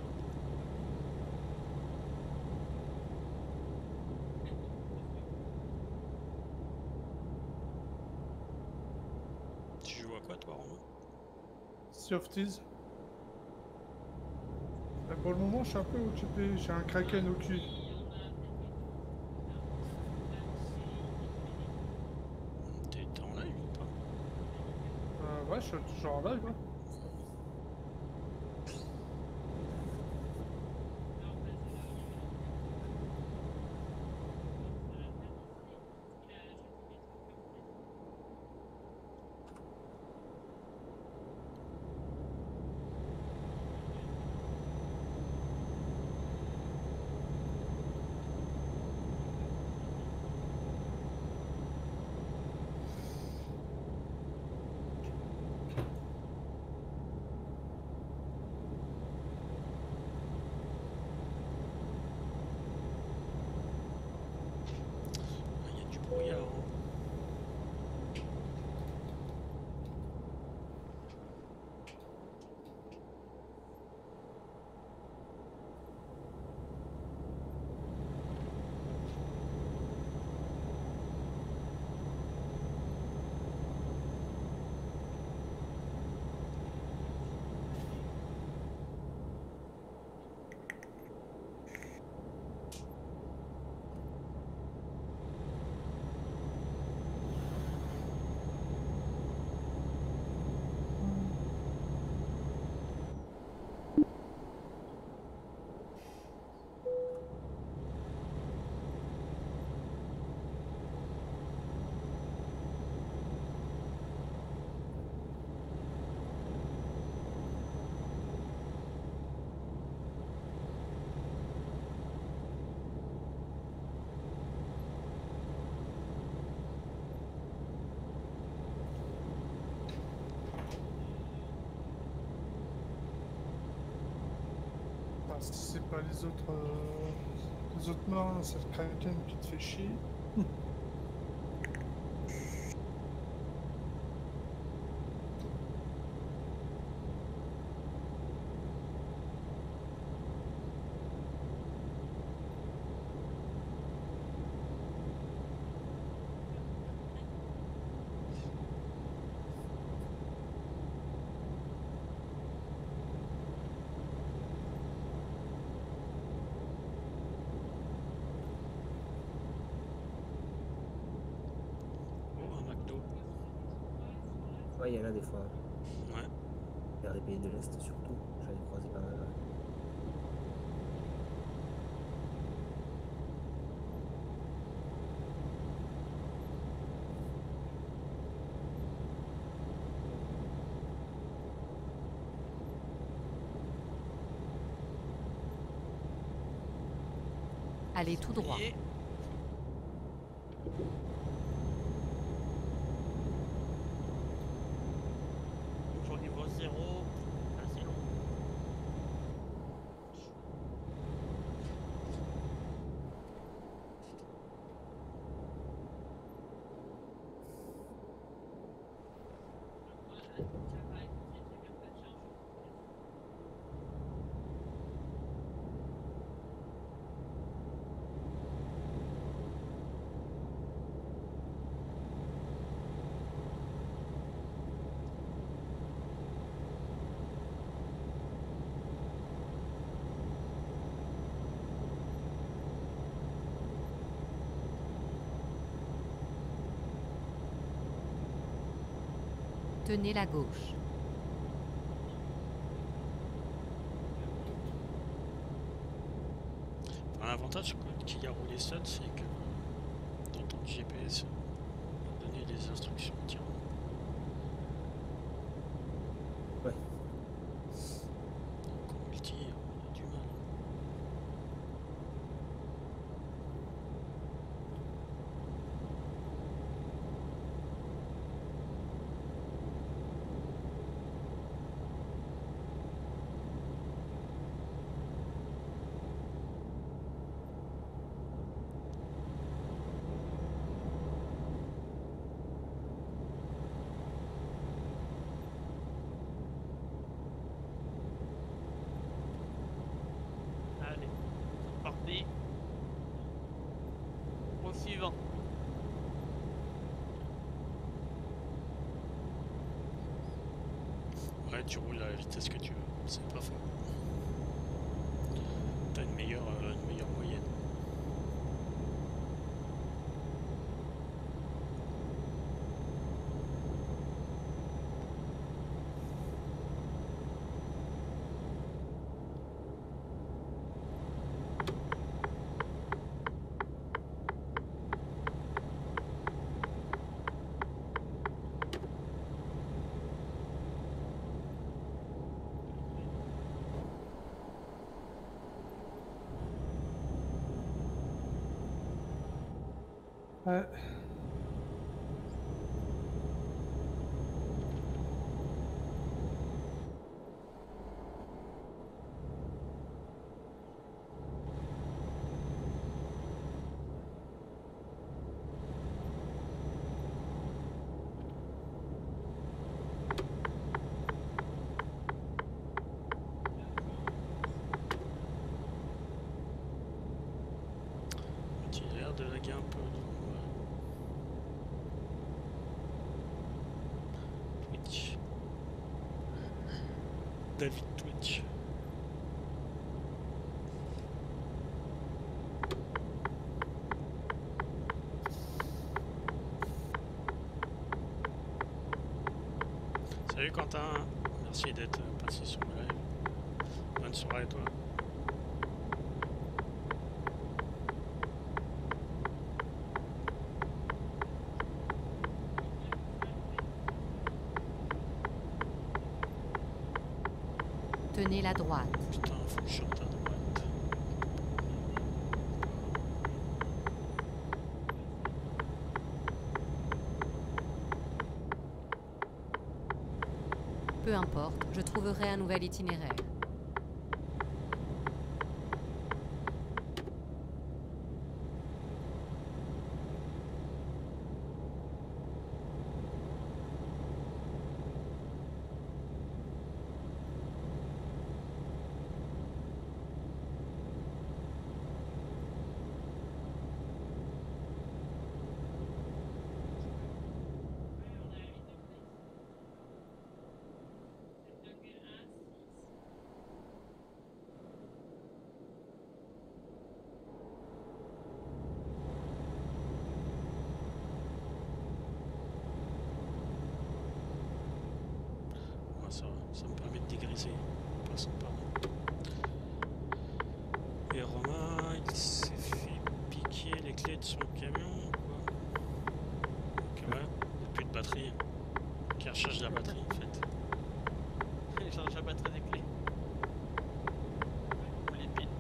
Tu joues à quoi toi, Romain? Sea of Thieves. Pour le moment, je suis un peu occupé. J'ai un Kraken au cul. T'es en live ou pas? Ouais, je suis toujours en live. Hein. Il y a du brouillard. Hein. Si c'est pas les autres marins, c'est le Kraken qui te fait chier. il y en a des fois. Ouais. Vers les pays de l'Est surtout. J'en ai croisé pas mal. Ouais. Allez tout droit. Et toujours niveau 0. Ah, c'est long. Tenez la gauche. Enfin, l'avantage qu'il y a roulé seul, c'est que dans ton GPS, on va donner des instructions. Tiens. Ouais. Donc en multi, on a du mal. Allez, c'est parti. Au suivant. Ouais, tu roules à la vitesse que tu veux, c'est pas faux. T'as une meilleure moyenne. Ouais. Tu as l'air de laguer un peu. Twitch. David Twitch. Salut Quentin, merci d'être passé sur le live. Bonne soirée à toi. Tenez la droite. Putain, faut que je sorte à droite. Peu importe, je trouverai un nouvel itinéraire. Ça me permet de dégriser. Passons par là. Et Romain, il s'est fait piquer les clés de son camion ou quoi? Donc ouais, il n'y a plus de batterie. Qui recharge la batterie en fait. Il change la batterie des clés. Ou les piles.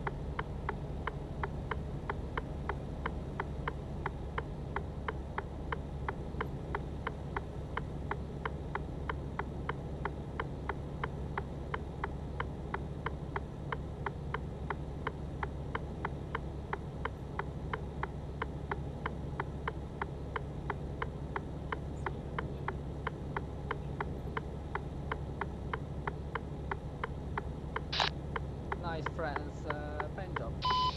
Nice friends, paint job.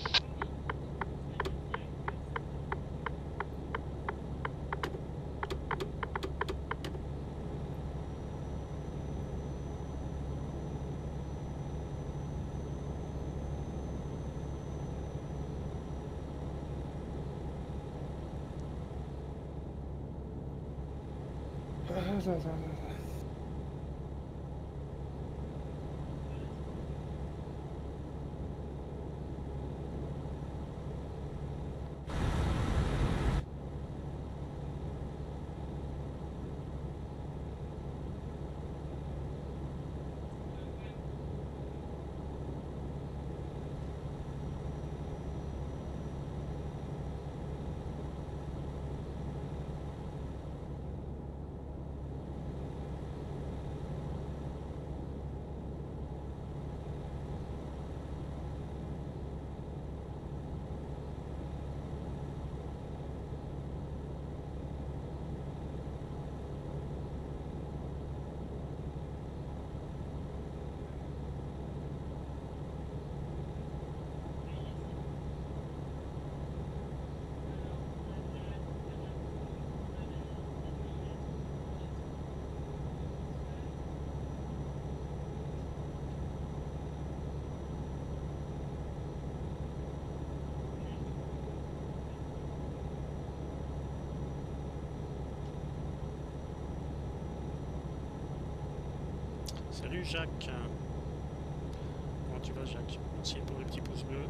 Salut Jacques. Comment tu vas Jacques? Merci pour le petit pouce bleu.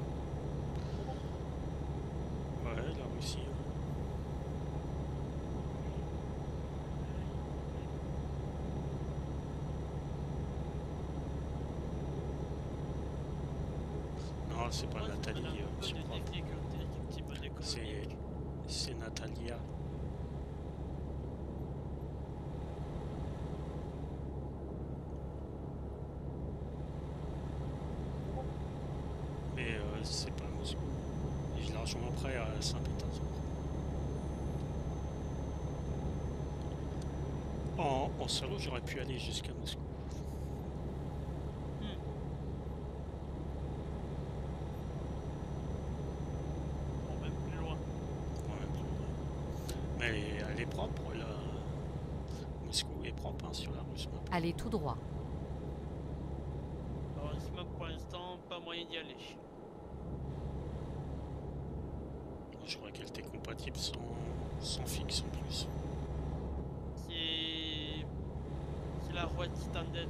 Ouais, la Russie. Non, c'est pas Nathalie, je crois. C'est Natalia. Mais c'est pas Moscou. Il est largement près à Saint-Pétersbourg. En solo, j'aurais pu aller jusqu'à Moscou. Bon, même plus loin. Ouais, mais elle est propre, là. Moscou est propre hein, sur la Russe map. Allez tout droit. Alors, ici, pour l'instant, pas moyen d'y aller. Je crois qu'elle était compatible sans fixe en plus. C'est la Road Standard.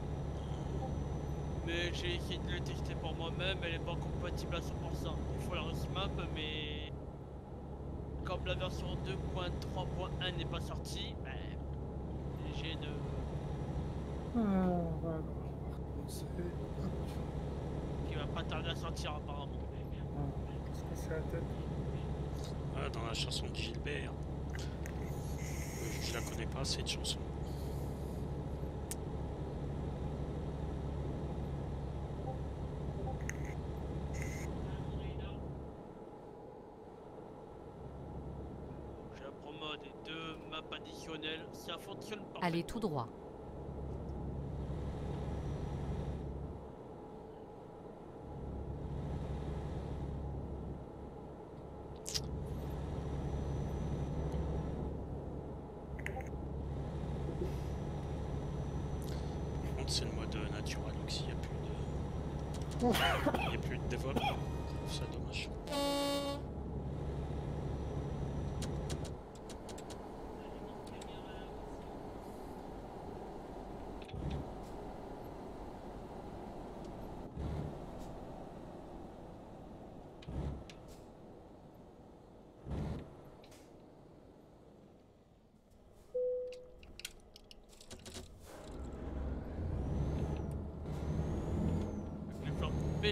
Mais j'ai essayé de le tester pour moi-même, elle n'est pas compatible à 100%. Il faut la remap, mais comme la version 2.3.1 n'est pas sortie, ben, j'ai de... Voilà. C'est... qui va pas tarder à sortir apparemment. Qu'est-ce que c'est la tête? Ah, dans la chanson de Gilbert. Je la connais pas cette chanson. J'ai la promo des 2 maps additionnelles, ça fonctionne pas. Allez tout droit. C'est le mode naturel, donc s'il n'y a plus de développement, c'est dommage.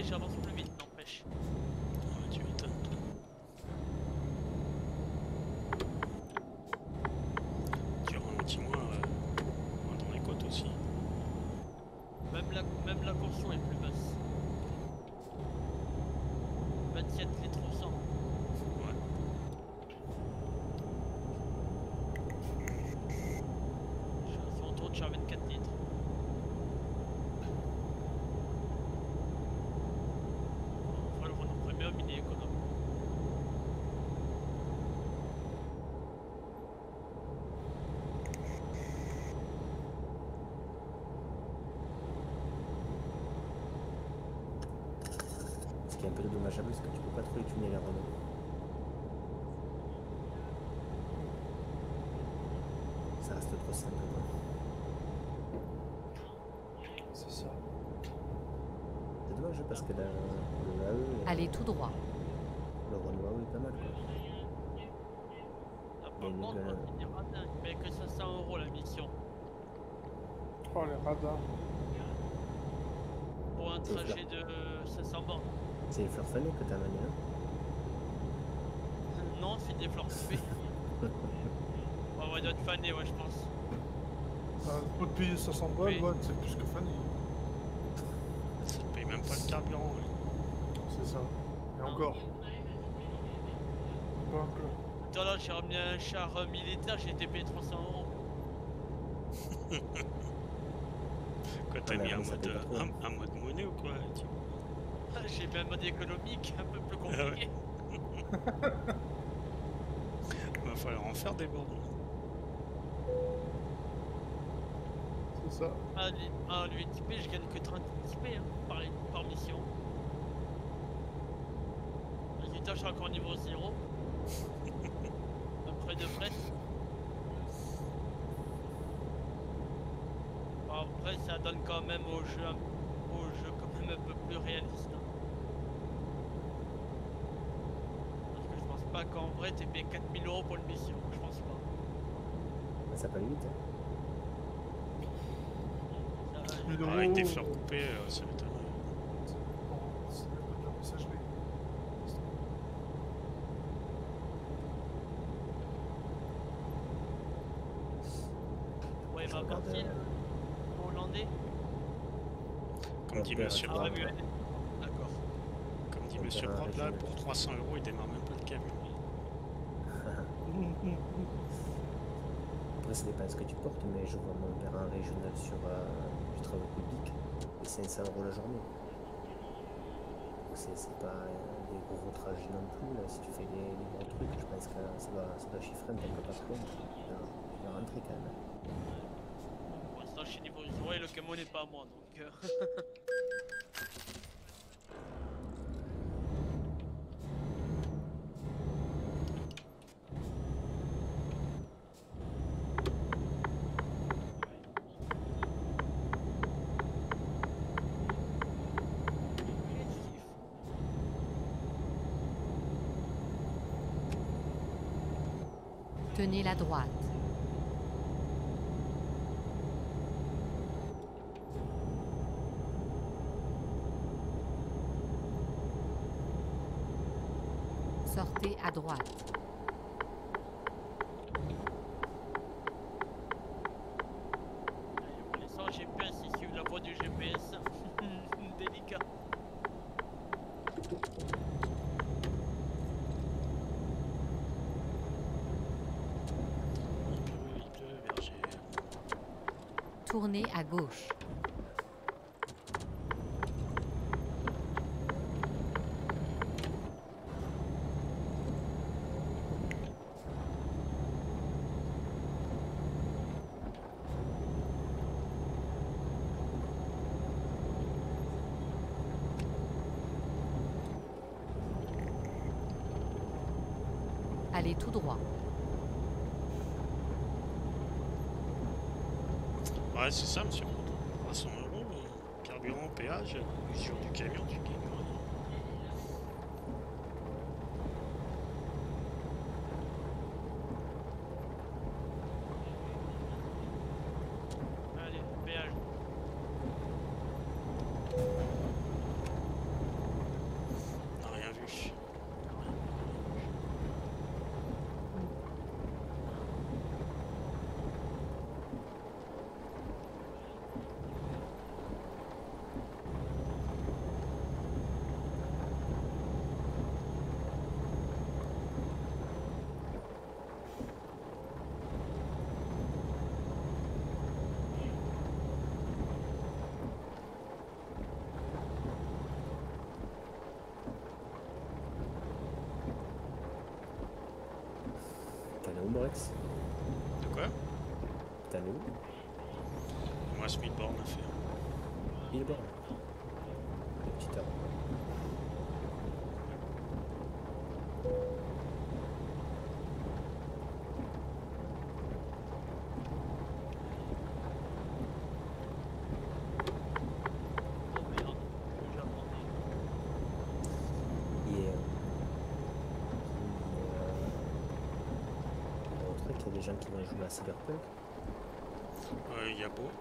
mais j'avance plus vite, n'empêche. Ouais, tu m'étonnes. Tu ralentis moins dans les côtes aussi. Même la caution est plus basse. 27 litres au 100. Ouais. Sur autour de 24 litres. Enfin, le Renault Premium, il est économe. Ce qui est un peu dommageable, c'est que tu peux pas trop les tuner les Renault. Ça reste trop simple quoi. C'est ça. C'est dommage parce que le AE, Allez tout droit. le Renault AE est pas mal quoi. Ah, Il y a par une contre, gueule. on dira dingue, mais que 500 € la mission. Oh, les radars. Pour un trajet de 500 bornes. C'est les fleurs fanées que t'as manié là. Non, c'est des fleurs coupées. On va doit être fané, ouais, je pense. Pour te payer 500 balles, Oui. ouais, c'est plus que funny. Ça te paye même pas le carburant. Ouais. C'est ça. Et encore. Pas encore. Tout à l'heure, j'ai ramené un char militaire, j'ai été payé 300 €. Quoi, t'as Ah, mais mis bon, ça fait pas trop. un mode monnaie ou quoi J'ai mis un mode économique un peu plus compliqué. Va falloir en faire des bornes. C'est ça. Ah, lui équipé, je gagne que 30 équipés hein, par mission. Résultat, je suis encore niveau 0. Après de fret. Bon, après, ça donne quand même au jeu quand même un peu plus réaliste. Hein. Parce que je pense pas qu'en vrai, t'es payé 4000 € pour une mission. Je pense pas. Ça peut aller vite. Hein. Ça va, 1000 Ah, euros. avec des fleurs coupées, ça m'étonne. Bon, c'est même pas de la messagerie. ouais, Je va regarde, partir. Hollandais. Comme dit Repère, Monsieur tu Ah, vois. Prod, ouais, d'accord. comme dit Repère Monsieur un Prod, là, régional. pour 300 € il démarre même pas le camion. Après, ça dépend de ce que tu portes, mais je vois mon père en régional sur du travail public et 500 € la journée. Donc c'est pas des gros trajets non plus. Là. Si tu fais des gros trucs, je pense que ça doit chiffrer un peu pas trop. Il va rentrer quand même. Pour l'instant, je suis niveau 0 et le camo n'est pas à moi donc. Tenez la droite. Sortez à droite. Sans GPS, ils suivent la voie du GPS. Délicat. Il pleut, berger. Tournez à gauche. Allez tout droit. Ouais, c'est ça, monsieur. 300 €, carburant, péage, usure du camion, tu gagnes rien. Allez, péage. Borex? De quoi? T'es allé où? Moi, Smithborn a fait. Billboard. Petite heure. Oh merde, j'ai abandonné. Et au truc, il y a des gens qui vont jouer à Cyberpunk. Il y a Beau.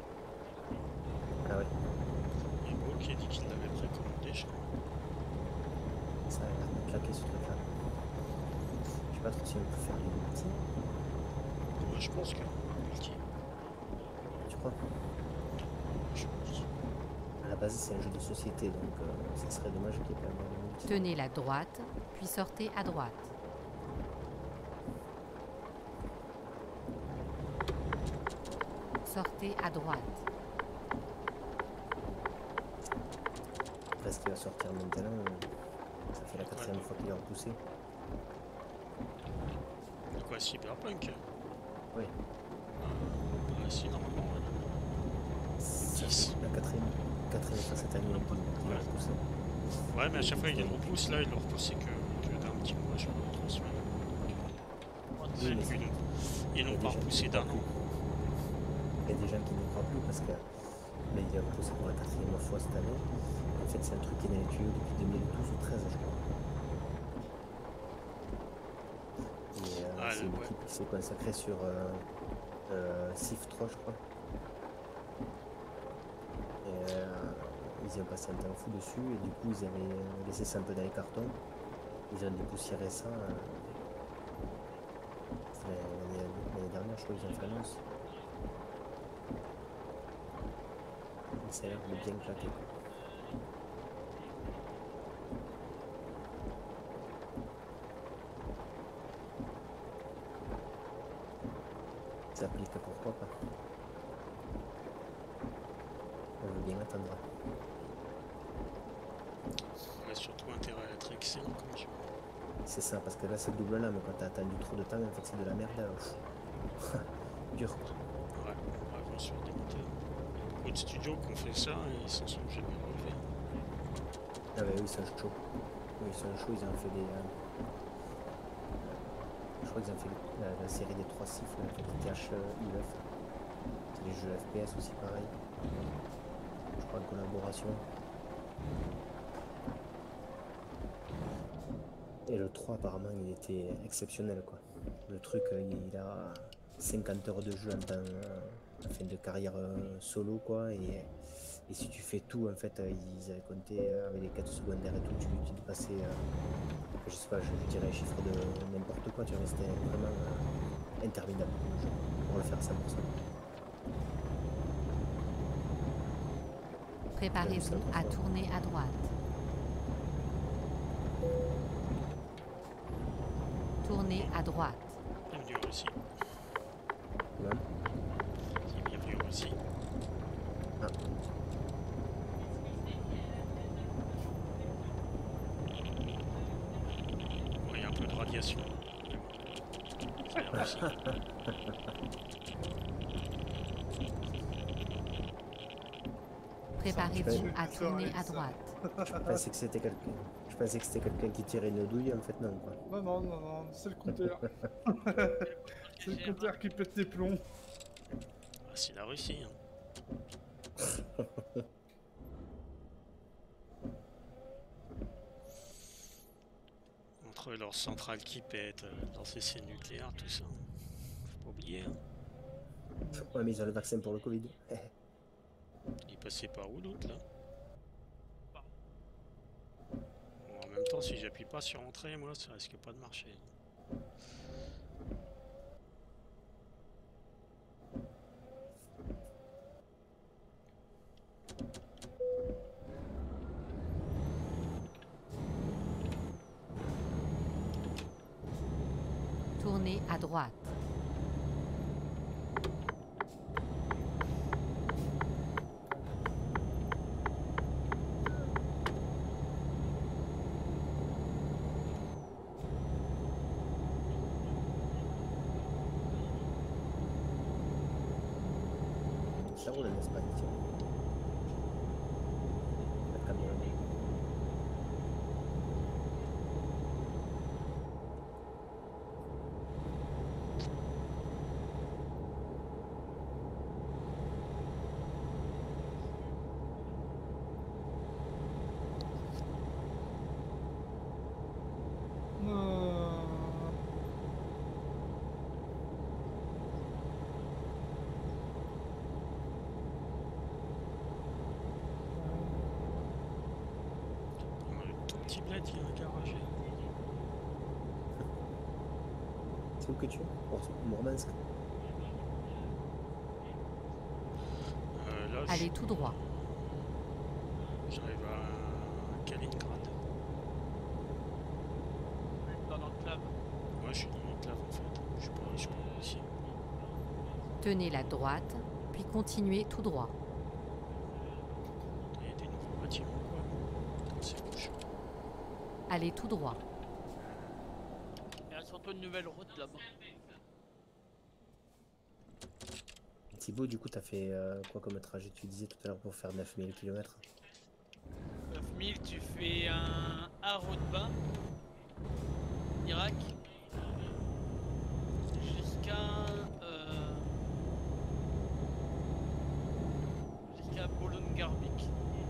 Ah ouais, Il y a Beau qui a dit qu'il l'avait précommandé, je crois. ça a l'air de claquer ce truc-là. Je sais pas trop si on peut faire du multi. Moi, je pense que multi. Tu crois? Je pense. À la base, c'est un jeu de société, donc ça serait dommage qu'il y ait pas mal de multi. Tenez la droite, puis sortez à droite. Sortez à droite. Après, ce qui va sortir maintenant, ça fait la 4e fois qu'il est repoussé. De quoi, Cyberpunk? Oui, Ah, si, normalement, ouais. ça 10. fait la 4e fois cette année qu'il est repoussé. Ouais, mais à chaque fois, il le repousse. Là, il le repoussé que d'un petit mois, je crois, 3 semaines. Oui, mais Ils l'ont pas repoussé d'un an. il y a des gens qui n'y croient plus parce que là, il est repoussé pour la 4e fois cette année. En fait, c'est un truc qui est dans les tuyaux depuis 2012 ou 13, je crois. Et Ah, c'est une ouais. équipe qui s'est consacrée sur Civ 3, je crois. Et ils y ont passé un temps fou dessus et du coup, ils avaient laissé ça un peu dans les cartons. Ils ont dépoussiéré ça. C'était l'année dernière, je crois qu'ils ont fait l'annonce. Mais ça a l'air de bien claquer. Ça applique pourquoi pas. On veut bien attendre. Ça a surtout intérêt à être excellent comme jeu. C'est ça, parce que là c'est le double là, mais quand t'as attendu trop de temps, en fait c'est de la merde. Dur. Ouais, vraiment sur des moteurs. Beaucoup de studios qui ont fait ça et ils s'en sont jamais relevés. Ah bah oui, ils sont chauds. Oui, ils sont chauds, ils ont fait des... je crois qu'ils ont fait la série des 3 Sif, là, qui TH UF. C'est des jeux FPS aussi pareil. Je crois en collaboration. Et le 3 apparemment il était exceptionnel quoi. Le truc il a 50 heures de jeu en temps fin de carrière solo quoi et si tu fais tout en fait ils avaient compté avec les quêtes secondaires et tout tu dépassais je sais pas je dirais un chiffre de n'importe quoi tu vois mais c'était vraiment interminable le jeu, pour le faire à 100%. Préparez-vous à tourner à droite. Tournez à droite. Bienvenue aussi. Ouais. C'est bienvenue aussi. Ah. Bon, il y a un peu de radiation. Ça a l'air aussi. Préparez-vous à tourner à droite. Je pensais que c'était quelqu'un qui tirait une douille en fait non quoi. Non, c'est le compteur. C'est le compteur qui pète les plombs. Ah, c'est la Russie. Hein. Entre leurs centrales qui pètent, leurs essais nucléaires, tout ça. Faut pas oublier. Hein. Ouais mais ils ont le vaccin pour le Covid. Il passait par où l'autre là? Bon, en même temps, si j'appuie pas sur entrée, moi, ça risque pas de marcher. Tournez à droite. Ça roule en Espagne, tiens. Le camion. Le tout petit bled, il y a un garage. C'est où que tu es? Mourmansk. Là, Allez tout droit. j'arrive à Kaliningrad. Dans l'enclave. Moi, je suis dans l'enclave en fait. Je suis pas ici. Tenez la droite, puis continuez tout droit. Il y a des nouveaux bâtiments, quoi. Comme c'est bouche. Allez tout droit. Il y a surtout une nouvelle route là-bas. Thibaut, du coup, t'as fait quoi comme trajet? Tu disais tout à l'heure pour faire 9000 km. 9000, tu fais un Arotba, Irak, jusqu'à Bolon-Garbik.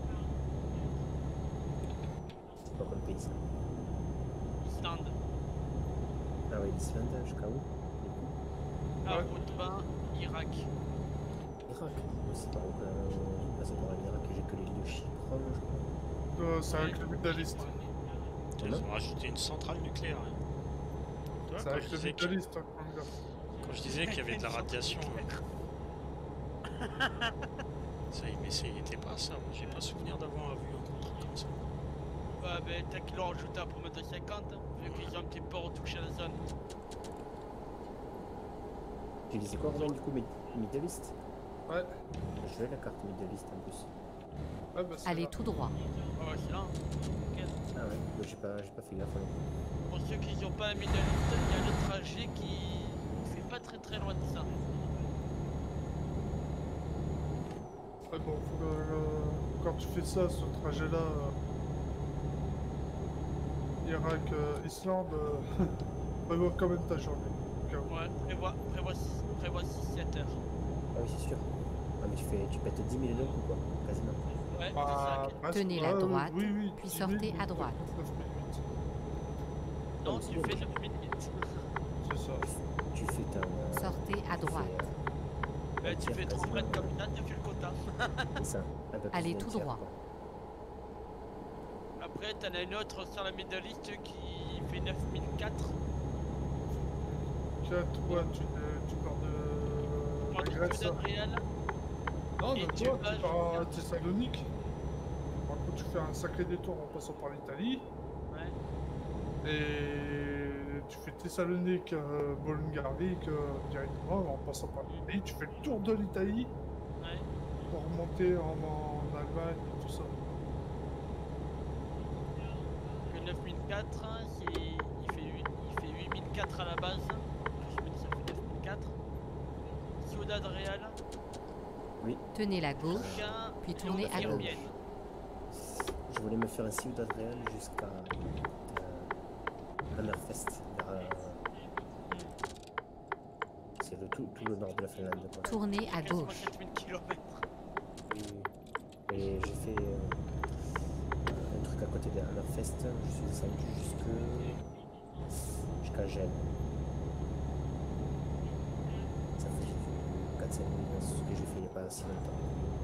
C'est quoi comme pays ça? Islande. Ah oui, l'Islande, jusqu'à où? Du coup Arotba, Irak. Irak. Aussi par où passer par l'Irak, j'ai que les lieux Chypre, je crois. C'est avec le métaliste. Ils ont rajouté une centrale nucléaire. Hein. Tu vois, C'est quand avec je le disais que- métaliste, hein, mon gars. quand je disais qu'il y avait de la radiation. Ça, mais c'était pas ça. Moi, j'ai pas souvenir d'avoir vu un truc comme ça. Ouais, ben t'as qu'ils l'ont rajouté à promo de 50, hein, vu qu'ils ont un petit peu retouché la zone. Tu disais quoi, Romain, du coup, Middle East? Ouais. Je vais la carte Middle East en plus. Ouais, bah, c'est Allez là. tout droit. Ah ouais, c'est là. Ok. Ah ouais, bah, j'ai pas fait gaffe. Ouais. Pour ceux qui n'ont pas un Middle East, il y a le trajet qui fait pas très loin de ça. Ouais, bon, faut que, quand tu fais ça, ce trajet-là, Irak, Islande, prévois quand même ta journée. Ouais, prévois 6-7 heures. Ah oui, c'est sûr. Ah, mais tu pètes 10 000 d'un coup, quoi, quasiment. Ouais, c'est Bah, ça. presque. Tenez la droite, oui, oui, puis 10 sortez 000, à droite. 9008. Non, c'est tu bon. fais 9 minutes. C'est ça. Tu fais ta. Sortez à tu fais, droite. Bah, tu fais trop quasiment, près de capitaine, tu fais le quota. C'est ça. Un peu plus Allez d'un tout tiers, droit. quoi. Après, t'en as une autre sur la Middle East qui fait 9004. 4, ouais, tu pars de Pour la de Grèce. Ciudad Real. Non, Et de tu toi, vas tu pars à Thessalonique. Par contre, tu fais un sacré détour en passant par l'Italie. Ouais. Et tu fais Thessalonique, Bolon-Garbik directement en passant par l'Italie. Tu fais le tour de l'Italie Ouais. pour remonter en Allemagne et tout ça. Le 9004, il fait 8004 à la base. Je me dis ça fait 9004. Ciudad Real. Tenez la gauche, Jusqu'à puis tournez à Lyon, gauche. Firmien. Je voulais me faire un Ciudad Real jusqu'à Hammerfest. C'est tout le nord de la Finlande, quoi. Tournez à gauche. 87 000 km. Et j'ai fait un truc à côté de Hammerfest. Je suis descendu jusqu'à Gênes. Ça fait du 4-5 minutes, c'est ce que j'ai fait il n'y a pas si longtemps.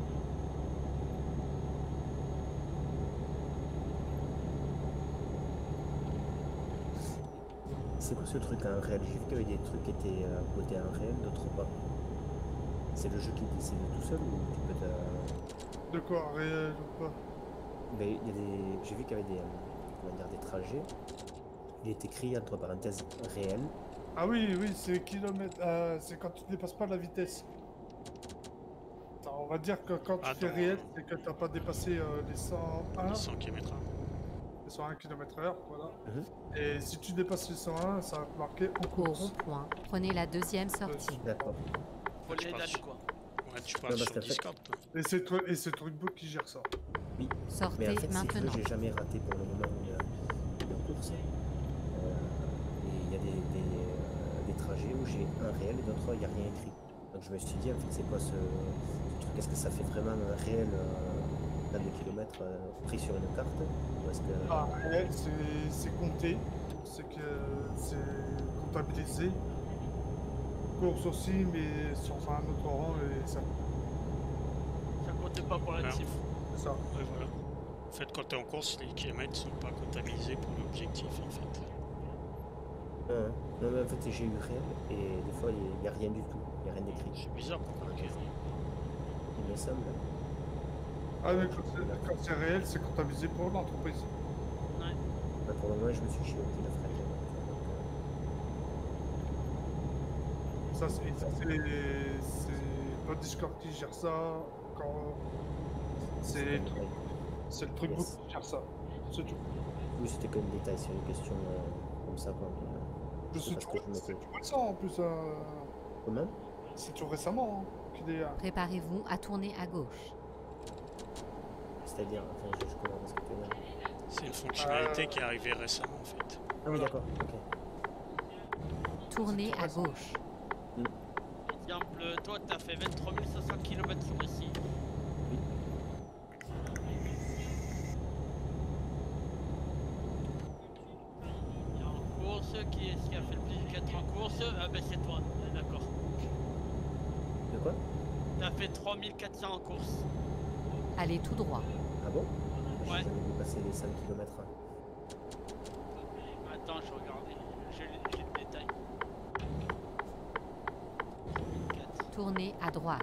C'est quoi ce truc en réel? J'ai vu qu'il y avait des trucs qui étaient codés en réel, d'autres pas. C'est le jeu qui décide tout seul ou tu peux te... De quoi, réel ou pas? Ben, il y a des... J'ai vu qu'il y avait des, comment dire, des trajets. Il est écrit entre parenthèses réel. Ah oui, oui, c'est kilomètres. C'est quand tu ne dépasses pas la vitesse. Attends, on va dire que quand tu fais Attends. réel, c'est que tu n'as pas dépassé les 101, 100 km/h. les 101 km/h, voilà. Mhm. Et si tu dépasses les 101, ça va te marquer en Au course. rond-point, prenez la deuxième sortie. D'accord. Faut Je les pense. dates quoi. Ouais, Ah, tu parles Non, parce sur qu'en fait- Discord, toi. Et c'est Truckbot qui gère ça. Oui, Sortez mais en fait, si tu veux, maintenant. j'ai jamais raté pour le moment une course. Et il y a des trajets où j'ai un réel et d'autres, il n'y a rien écrit. Donc je me suis dit, en fait, c'est quoi ce truc? Est-ce que ça fait vraiment un réel dans des kilomètres pris sur une carte? Ou est-ce que... Ah, réel, c'est compté. C'est que c'est comptabilisé. Course aussi, mais sur un autre rang et ça. Ça comptait pas pour la Non. team. C'est ça. Ouais, voilà. En fait, quand tu es en course, les kilomètres sont pas comptabilisés pour l'objectif, en fait. Non, hein. Non, mais en fait, j'ai eu réel et des fois, il n'y a rien du tout. Il n'y a rien d'écrit. C'est bizarre, pourquoi ok. Il me semble. Ah, mais quand c'est réel, c'est comptabilisé pour l'entreprise. Ouais. Bah, pour le moment, je me suis chié au petit frais. Ça, c'est pas Discord qui gère ça. Quand c'est le Truckbot Yes. qui gère ça. C'est tout. Oui, c'était comme détail, c'est une question comme ça, quoi. Mais, C'est parce tout, que je me c'est fais- tout récent en plus. Comment? C'est tout récemment qu'il est. Préparez-vous à tourner à gauche. C'est-à-dire, enfin, je comprends pas ce que tu veux dire. C'est une fonctionnalité qui est arrivée récemment, en fait. Ah oui, d'accord, ok. Tournez à gauche. Exemple, toi, t'as fait 23 500 km sur le site. Oui. Et en course, qui est-ce qui a fait le plus de 4 en course? Ah ben c'est toi, d'accord. De quoi? T'as fait 3400 en course. Allez tout droit. Ah bon? J'ai Ouais. jamais vu passer les 5 km. Attends, je regardais, j'ai le détail. 3004. Tournez à droite.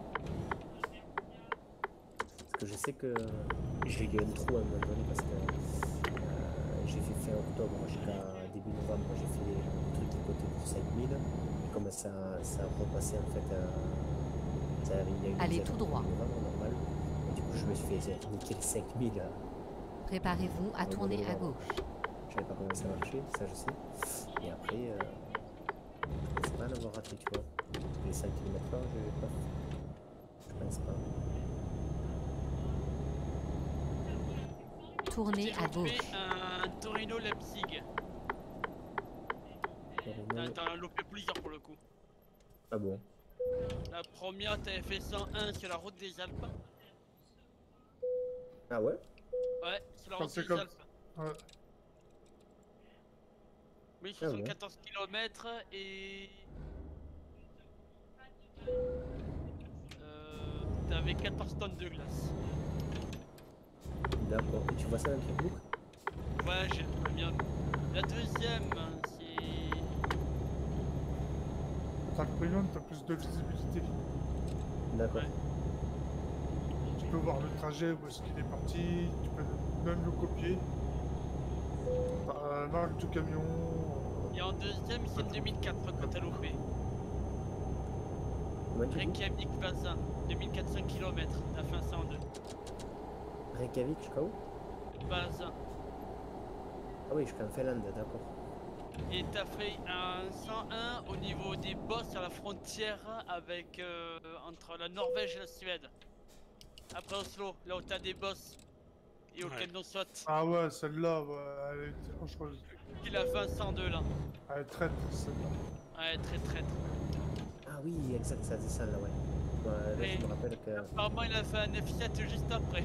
Parce que je sais que j'ai eu un trou à un moment donné parce que j'ai fait fin octobre jusqu'à début novembre, j'ai fait un truc qui cotait pour 5000. Et comme ça repassait en fait, il y a eu Allez des tout erreurs droit. en novembre, normal. Et du coup, je me suis fait niquer les 5000. Préparez-vous à Ouais, tourner ouais, à ouais. gauche. Je savais pas comment ça marchait, ça je sais. Et après, je pensais pas en avoir raté, tu vois. Les 5 km là, je pense pas. Tournez J'ai à loupé gauche. un Torino Leipzig. Torino. T'as loupé plusieurs pour le coup. Ah bon? La première, t'avais fait 101 sur la route des Alpes. Ah ouais? Ouais, sur la Quand route c'est des comme- Alpes. Ouais. Oui, Ah ouais. 74 km et... T'avais 14 tonnes de glace. D'accord. Et tu vois ça dans le truckbook? Ouais, j'ai le premier. La deuxième, c'est... T'as le premium, t'as plus de visibilité. D'accord. Ouais. Tu peux voir le trajet, où est-ce qu'il est parti, tu peux même le copier. T'as la marque du camion. Et en deuxième, c'est le 2004 que t'as loupé. Comment tu dis? Reykjavik, Vaza, 2400 km, t'as fait un 102. Reykjavik, jusqu'à où? Vaza. Ah oui, jusqu'en Finlande, d'accord. Et t'as fait un 101 au niveau des bosses à la frontière avec entre la Norvège et la Suède. Après Oslo, là où t'as des bosses. Et au Ouais. Canon Sot. Ah ouais, celle-là, ouais, elle est... franchement, Il a fait un 102 là. elle est traître, celle-là. Ouais, très traître. Ah oui, exact, ça descend là, ouais. Là, Et- je me rappelle que... Apparemment, il a fait un F7 juste après.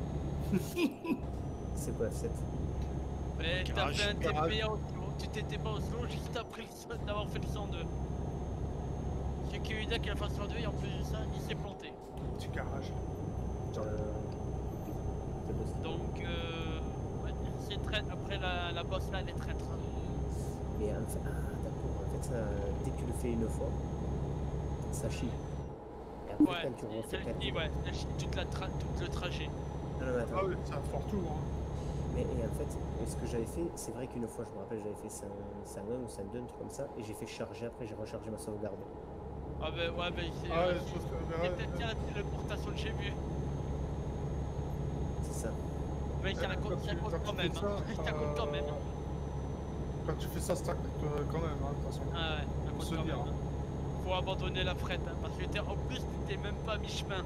C'est quoi, F7? Mais t'as Garage. fait un Garage. TP à Oslo. Tu t'étais pas à Oslo juste après d'avoir fait le 102. C'est que Uda qui a fait le 102 et en plus de ça, il s'est planté. Petit garage. C'est possible. Donc, ouais, c'est traître. Après, la bosse là, elle est traître. Mais en fait, ah d'accord, en fait, dès que tu le fais une fois, ça chie. Et après, Ouais, quand tu refais... ouais, elle chie tout le trajet. Non, non, mais attends. Ah oui, c'est un fort tour. Hein. Mais et en fait, ce que j'avais fait, c'est vrai qu'une fois, je me rappelle, j'avais fait 101 ou 102, un truc comme ça, et j'ai fait charger, après j'ai rechargé ma sauvegarde. Ah ben ouais, ben c'est Ah ouais, sauf que... mais c'est ouais, peut-être bien la téléportation que j'ai vu. C'est ça. Mais ça compte quand même. Ça compte quand même. Quand tu fais ça compte quand même, hein, de toute façon. Ah ouais, ça Faut compte se quand dire, même. hein. faut abandonner la frette, hein, parce que en plus t'étais même pas à mi-chemin.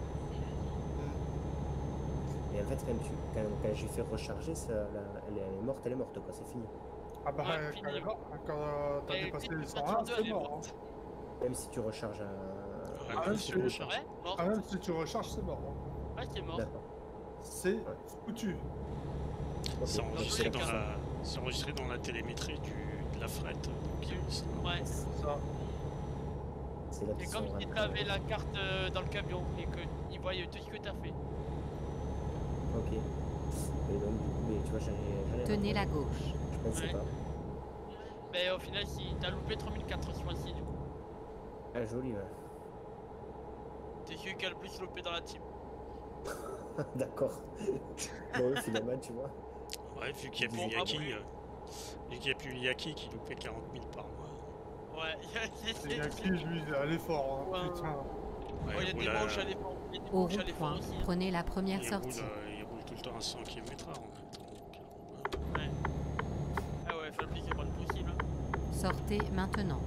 Et en fait, quand j'ai fait recharger, elle est morte, quoi, c'est fini. Ah bah, Ouais, fini. quand t'as Et dépassé puis, les 101, 22, c'est elle est mort. morte. Même si tu recharges Ouais, Ah, même ouais, si c'est- on recharge. Ouais, mort. Ah, même si tu recharges, c'est mort. Ouais, c'est mort. D'accord. C'est foutu. Ok. C'est enregistré, tous les cas. c'est enregistré dans la télémétrie de la frette. Donc, c'est normal. Ouais. C'est ça. C'est là C'est qu'ils comme sont si vraiment- t'avais la carte dans le camion et qu'ils voyaient tout ce que t'as fait. Ok. Et donc, du coup, mais tu vois, j'en ai Tenez la raté. gauche. Je pensais Ouais. pas. Mais au final, si t'as loupé 3004 ce mois-ci, du coup. Ah, joli, ouais. T'es celui qui a le plus loupé dans la team. D'accord. Bon, finalement, tu vois. Ouais, vu qu'il n'y a Bon, plus Yaki, après- vu qu'il n'y a plus Yaki qui loupait 40 000 par mois. Ouais, Et Yaki, lui, il est allé fort, hein. Ouais. Putain. Ouais, il y a des mois où j'allais fort. Il y a des Au mois où j'allais fort rond-point, aussi. hein. prenez la première il sortie. roule tout le temps à 100 km/h en même temps. Donc, Ouais. Ah ouais, faut appliquer pas le possible. hein. Sortez maintenant.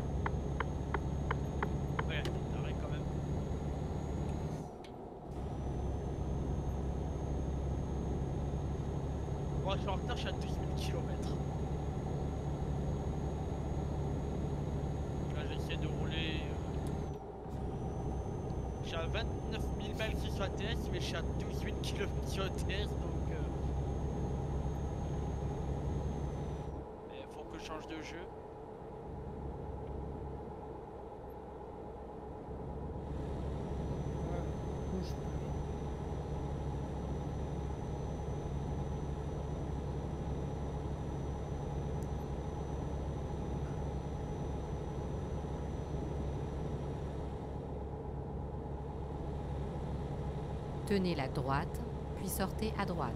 Ouais, t'arrêtes quand même. Moi, je suis en retard, je suis à 12 000 km. Là, j'essaie de rouler. Je suis à 29 000 balles sur ATS, mais je suis à 12 000 km sur ATS, donc. Mais faut que je change de jeu. Ouais, bouge plus. Tenez la droite, puis sortez à droite.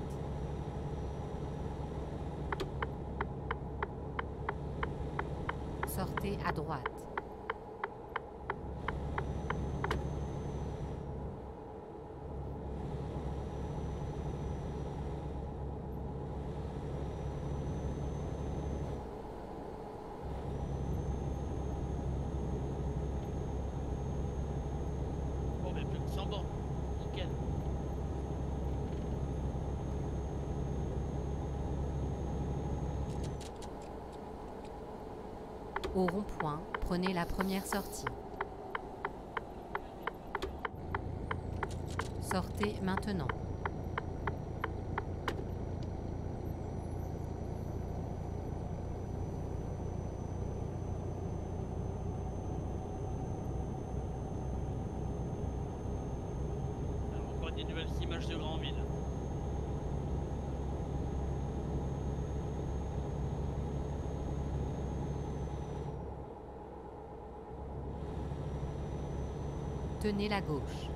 Sortez à droite. Bon, mais plus de 100 bornes. Nickel. Au rond-point, prenez la première sortie. Sortez maintenant. Alors, encore des nouvelles images de Grandville. Tenez la gauche.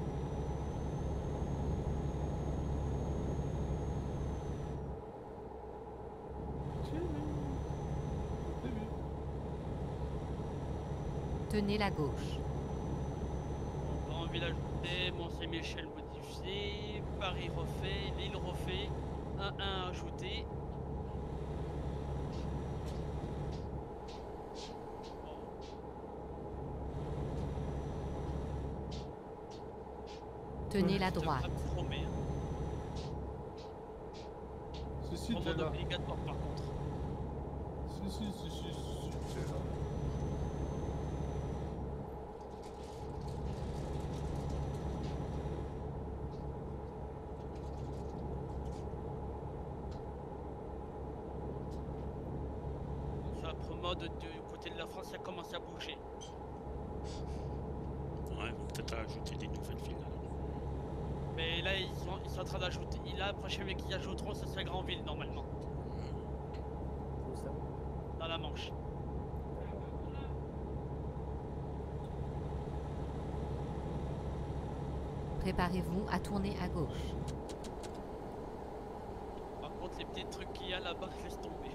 Tenez la gauche. Grandville ajouté, Mont-Saint-Michel modifié, Paris refait, Lille refait, 1-1 ajouté. Tenez la Je te droite. promets, hein. Si, t'es Commande là. obligatoire par contre. Si, t'es là. Sur la promo du côté de la France, ça commence à bouger. Ouais, ils vont peut-être ajouter des nouvelles villes. alors. Mais là, ils sont en train d'ajouter. Là, la prochaine fois qu'ils ajouteront, ça sera Grandville normalement, Où ça? dans la Manche. Préparez-vous à tourner à gauche. Par contre, les petits trucs qu'il y a là-bas, laisse tomber.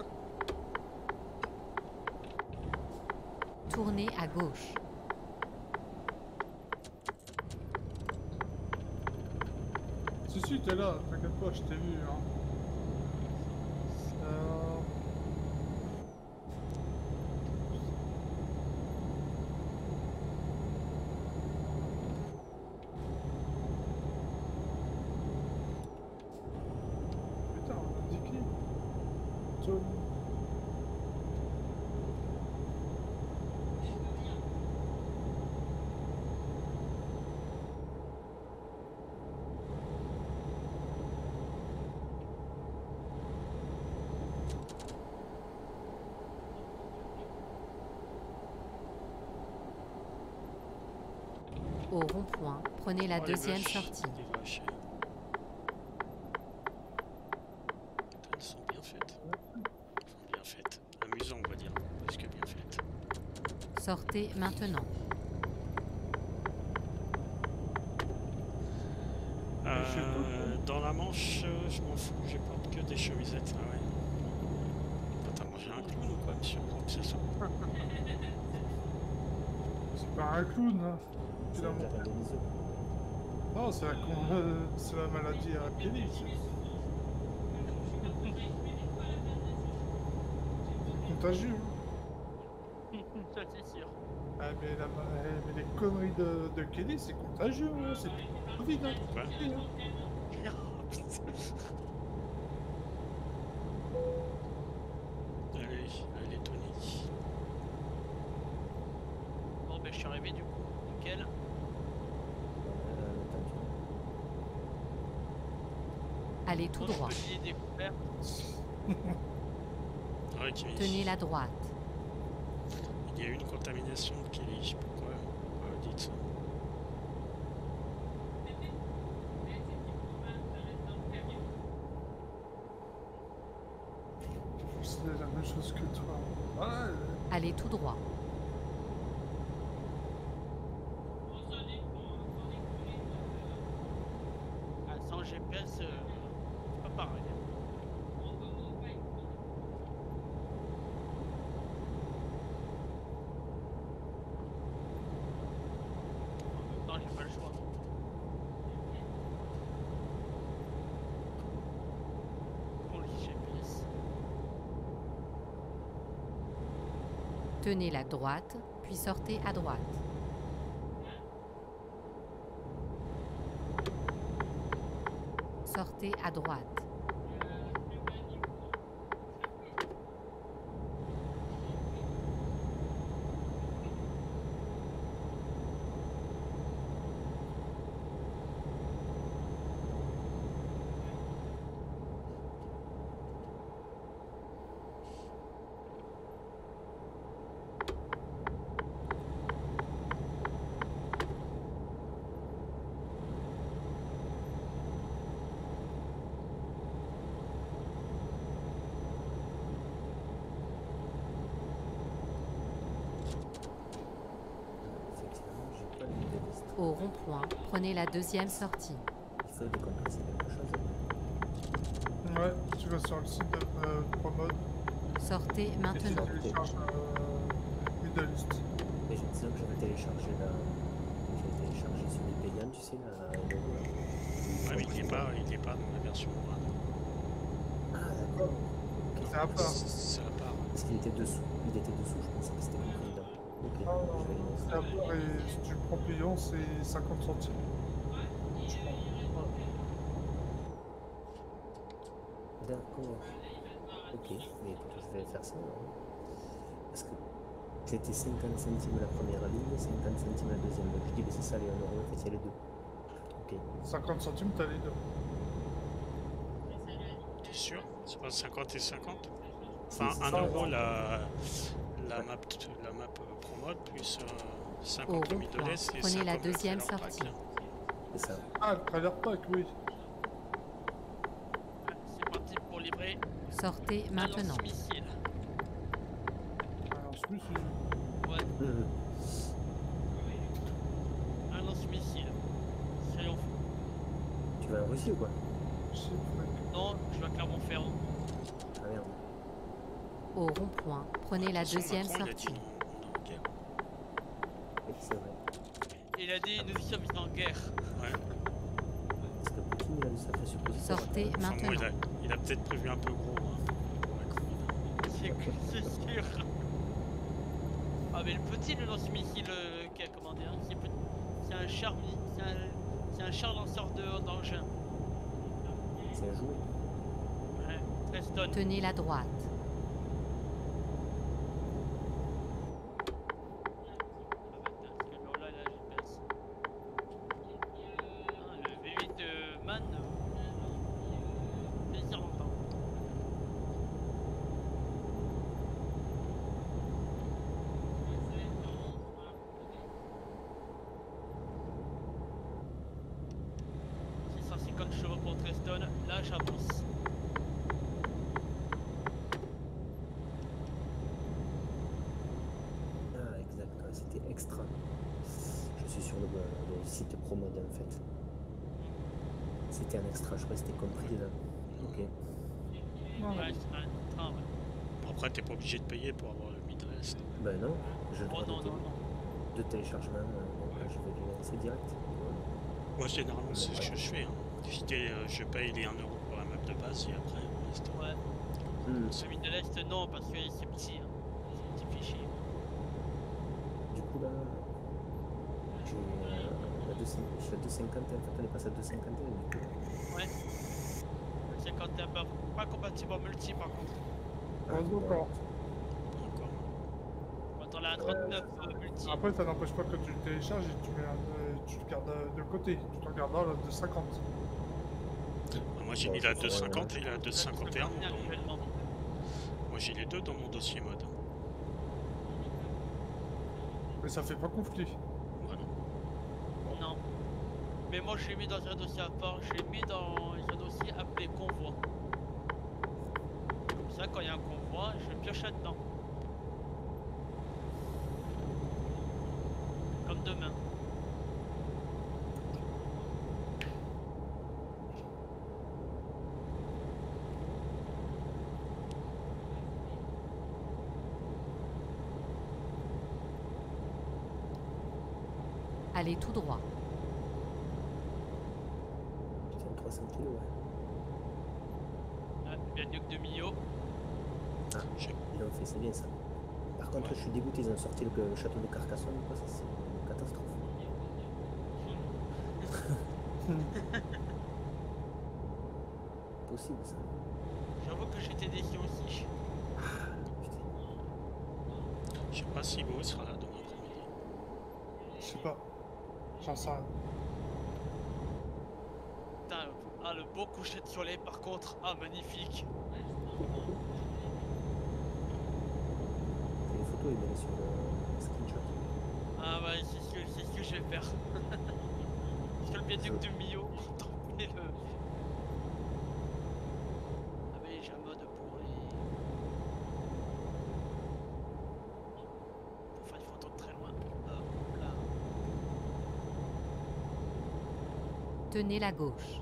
Tournez à gauche. Si, t'es là, t'inquiète pas, je t'ai vu, hein. Au rond-point, prenez la Oh, les deuxième vaches, sortie. les vaches. Elles sont bien faites. Enfin, bien faites. Amusant, on va dire. Plus que bien faites. Sortez maintenant. Dans la Manche, je m'en fous, j'ai porte que des chemisettes. Ah ouais. T'as mangé un clown ou quoi, monsieur Obsession? C'est pas un clown, hein. C'est Finalement. la reine des œufs. Non, c'est la maladie à Kelly. C'est contagieux. Ça c'est sûr. Ah, mais les conneries de Kelly, c'est contagieux. Hein. C'est Covid. Hein. Quoi? Allez, Tony. Bon, ben je suis arrivé du coup. Nickel. Allez tout droit. Montpellier découvert. Ah ouais, Kelly. Tenez la droite. Il y a eu une contamination de Kelly, je sais pas pourquoi. Dites ça. C'est la même chose que toi. Ouais. Allez tout droit. Ah, sans GPS, c'est pas pareil. En même temps, j'ai pas le choix. On lit GPS. Tenez la droite, puis sortez à droite. Sortez à droite. Effectivement, j'ai pas de liste. Au rond-point, prenez la deuxième sortie. Il faut décompresser quelque chose. Ouais, tu vas sur le site de Promode Sortez et tu maintenant. télécharges Middle East. Et je disais que j'avais téléchargé celui payant, tu sais, là. Ouais, mais il est pas dans la version 1. Ah, d'accord. C'est à part. C'est à part. Parce qu'il était dessous. Il était dessous, je pensais que c'était compris dedans. Ok, Ah, je vais aller c'est à part et si tu prends payant, c'est 50 centimes. Je crois. D'accord. Ok, mais écoute, je vais faire ça alors. Parce que c'était 50 centimes la première ligne, 50 centimes la deuxième. Donc je dis, mais c'est ça les 1 euro, en fait, il y a les deux. Ok. 50 centimes, t'as les deux. T'es sûr? C'est pas 50 et 50? Enfin, Si, 1 ça, euro ouais. la map Promode plus Au 50 au rond-point, Middle East et prenez 50 la le deuxième trailer pack, sortie. là. C'est ça. Ah, le trailer pack, oui. Ah, c'est parti pour livrer Sortez un maintenant. lance-missile. Alors, celui-ci. Ouais, Mhm. un lance-missile. Soyons fous. Tu vas en Russie ou quoi? Je sais pas. Non, je vais à Clermont-Ferrand. Ah merde. Au rond-point, prenez la Attention, deuxième Macron, il a dit sortie. on est en guerre. Oui, c'est vrai. Il a dit nous sommes en guerre. Ouais. Parce que Poutine, il a une sacrée supposition. Sortez Enfin, bon, maintenant. il a peut-être prévu un peu gros pour la Covid. C'est sûr. Ah mais le petit le lance-missile qui a commandé, hein, c'est un char, c'est un char lanceur d'engin. C'est un jouet. Ouais, 13 tonnes. Tenez la droite. Parce que là, la GPS. Ah, le V8 Man, plaisir longtemps. Milestone, là j'avance. Ah, exact, ouais, c'était extra. Je suis sur le site ProMode en fait. C'était un extra, je crois que c'était compris là. Ok. Ouais, c'est un train, ouais. Après, t'es pas obligé de payer pour avoir le Midwest. Ben non, j'ai le Oh droit non, non, non. de téléchargement, donc je vais le lancer direct. Moi, généralement, c'est ce que je fais. Hein. Je paye les 1 euro pour la map de base et après, le reste. Ouais. Hmm. Celui de l'Est, non, parce que c'est petit. Hein. C'est un petit fichier. Du coup là, j'ai la 250, en fait on est passé à 251 du coup. Ouais. Le 51 pas compatible en multi par contre. Ah, Pas bon. encore. Pas encore. Quand on a un 39 multi. Après, ça n'empêche pas que tu le télécharges et tu le gardes de côté. Tu te regarderas le 250. Moi, j'ai Bon, mis la ça fait 250 et la 251. Actuellement. Moi, j'ai les deux dans mon dossier mode. Mais ça fait pas conflit. Voilà. Non. Mais moi je l'ai mis dans un dossier à part, je l'ai mis dans un dossier appelé convoi. Comme ça quand il y a un convoi, je pioche là-dedans. Comme demain. Allez tout droit. Putain, 300 kilos, ouais. Ouais, viaduc de Millau. Ah, ils l'ont fait, c'est bien ça. Par contre, je suis dégoûté, ils ont sorti le château de Carcassonne, quoi, ça c'est une catastrophe. Possible ça. J'avoue que j'étais déçu aussi. Putain. Je sais pas si Beau sera là demain après-midi. Je sais pas. J'en sais rien. Putain, ah le beau coucher de soleil par contre, ah magnifique. Les photos, il met sur le screenshot. Ah ouais, c'est ce que je vais faire. Sur le viaduc de Millau, t'emmener le... Ah mais j'ai un mode pour faire des photos de très loin. Hop là. Tenez la gauche.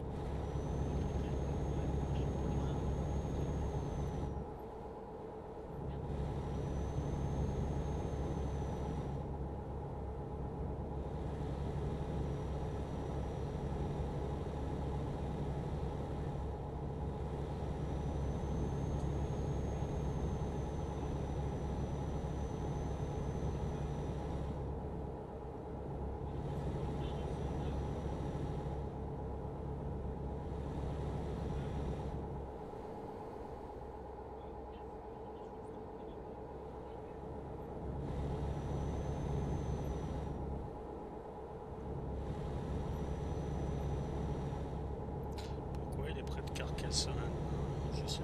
Pourquoi il est près de Carcassonne? Je sais pas.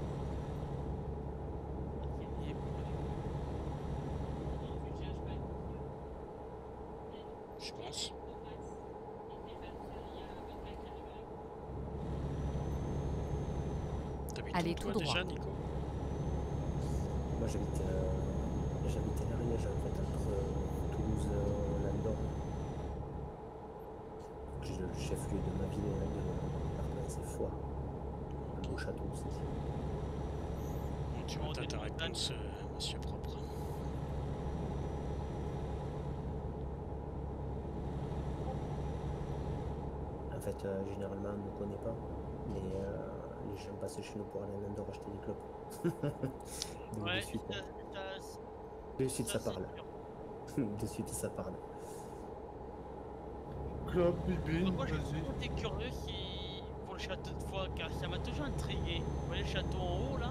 Je pense. T'habites Allez où, toi, tout droit. déjà, Nico? Moi j'habite à l'Ariège en fait, entre Toulouse et Landor. J'ai le chef-lieu de ma ville, de c'est Foix. Un beau château aussi. Bon, tu On as est ta dans la réponse, monsieur propre. En fait, généralement on ne connaît pas, mais les gens passent chez nous pour aller à Landor acheter des clopes. Donc Ouais, de suite ça c'est parle. sûr. De suite ça parle. Club, bibine, Moi j'ai vas-y. toujours été curieux pour le château de Foix, car ça m'a toujours intrigué. Vous voyez le château en haut là?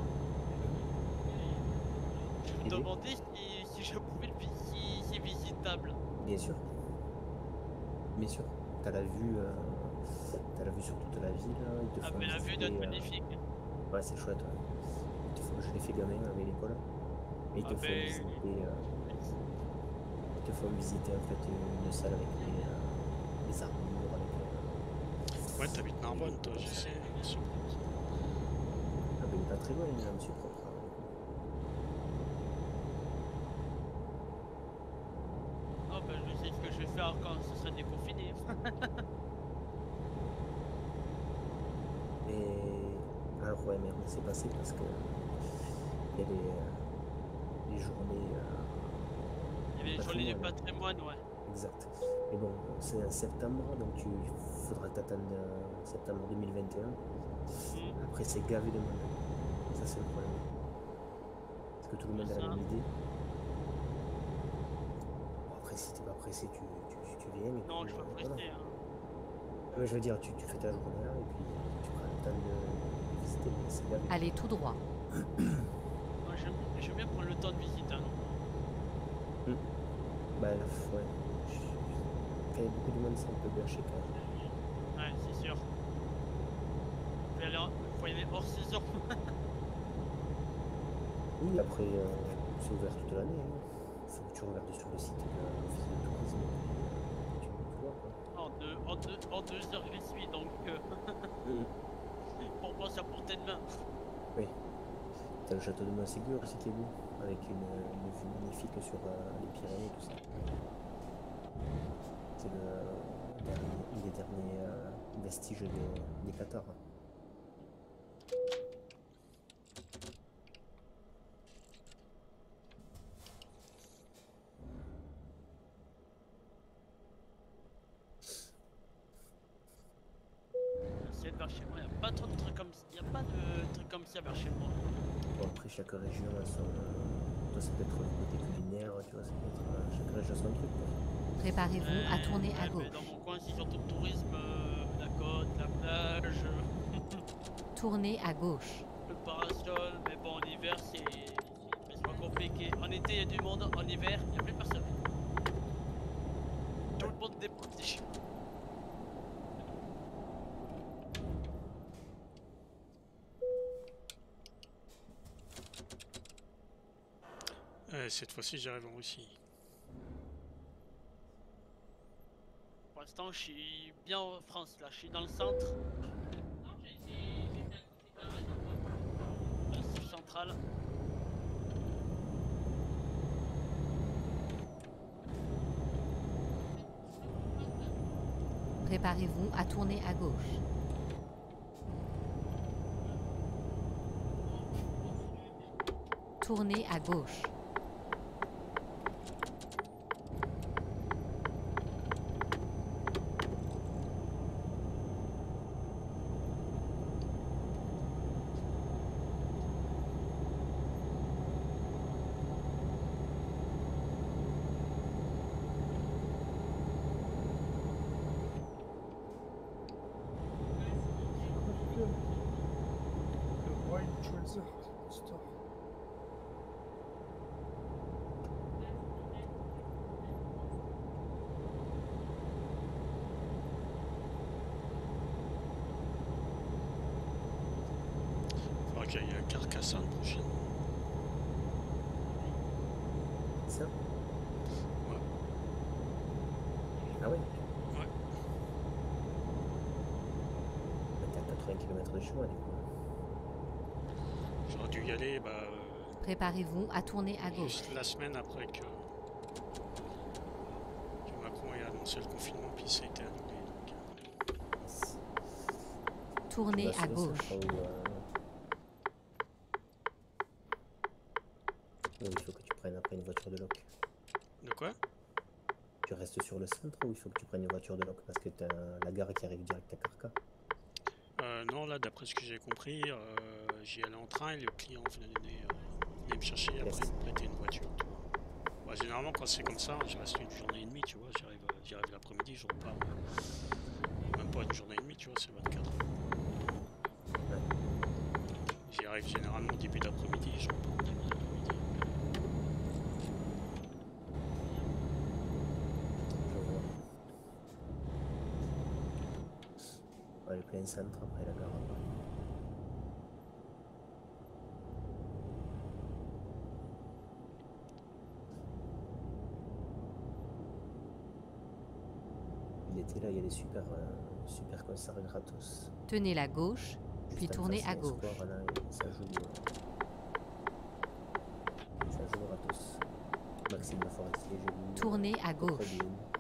Je me Oui. demandais si je pouvais si c'est visitable. Bien sûr. Bien sûr. T'as la vue sur toute la ville. Ils te Ah font mais la vue doit visiter, être magnifique. Ouais, c'est chouette. Ouais. Je l'ai fait gamin avec l'école. Et ils te Ah font ben- visiter. Ils te font visiter en fait une salle avec les armures, avec Ouais, t'habites Narbonne, toi, je sais. Sur- Ah, ben, il est pas très loin, il est monsieur propre. Oh bah je sais ce que je vais faire quand ce sera déconfiné. Et alors, ouais, merde, c'est passé parce que il y a des journées. Il y avait les journées du patrimoine. patrimoine, ouais. Exact. Mais bon, c'est en septembre, donc il faudra t'attendre septembre 2021. Après, c'est gavé de monde. Ça, c'est le problème. Parce que tout le monde a la même idée. Bon, après, si t'es pas pressé, tu viens. Et Non, puis, je suis pas voilà. pressé. Hein. Mais je veux dire, tu fais ta journée là et puis tu prends le temps de visiter, mais c'est gavé. Allez tout droit. Moi j'aime bien prendre le temps de visite. Hein. Bah, ouais. Quand il y a beaucoup de monde, c'est un peu gâché quand même. Ouais, c'est sûr. Faut y aller hors saison. Oui, après, c'est ouvert toute l'année. Hein. Faut que tu regardes sur le site de l'office de tourisme. Tu vois quoi. En 2 heures je suis donc pour moi c'est à portée de main. Oui. T'as le château de Montségur aussi qui est beau, avec une vue magnifique sur les Pyrénées, tout ça. C'est un des derniers vestiges des Cathares. C'est vers chez moi, il n'y a pas trop de trucs comme ça. Il n'y a pas de trucs comme ça vers chez moi. Bon, après, chaque région a son. Toi, ça peut être le côté culinaire, tu vois, ça peut être. Chaque région a son truc, quoi. Préparez-vous à tourner à Mais gauche. dans mon coin, c'est surtout le tourisme, la côte, la plage, Tournez à gauche. le parasol. Mais bon, en hiver, c'est pas compliqué. En été, il y a du monde. En hiver, il n'y a plus personne. Tout le monde dépose. Cette fois-ci, j'arrive en Russie. Pour l'instant, je suis bien en France, là. Je suis dans le centre. Massif central. Préparez-vous à tourner à gauche. Tournez à gauche. Le White Treasure Store. Faudra qu'il y ait un Carcassonne prochainement. C'est ça? Ouais. Ah ouais? Ouais. T'es à 80 km de chez moi, du coup. J'aurais dû y aller, bah. Préparez-vous à tourner à gauche. Juste la semaine après que Macron ait annoncé le confinement, puis ça a été annulé. Donc, Yes. Tournez Tu vas à sur le gauche. centre où il faut que tu prennes après une voiture de loc. de quoi? Tu restes sur le centre ou il faut que tu prennes une voiture de loc parce que t'as la gare qui arrive direct à Carca? Non, là, d'après ce que j'ai compris, j'y allais en train et le client venait me chercher et après Yes. me prêter une voiture. Tu vois. Bah, généralement, quand c'est comme ça, je reste une journée et demie, tu vois. J'y arrive l'après-midi, je repars. Même pas une journée et demie, tu vois, c'est 24. J'y arrive généralement début d'après-midi, je repars en début d'après-midi. Je vois. Ouais, le plein centre après la gare. l'été, là, il y a des super concerts gratos. Tenez la gauche, puis Juste en tournez face, à il y a un gauche. square, là, et ça joue gratos. Maxime Le Forestier, j'ai vu. Tournez à gauche.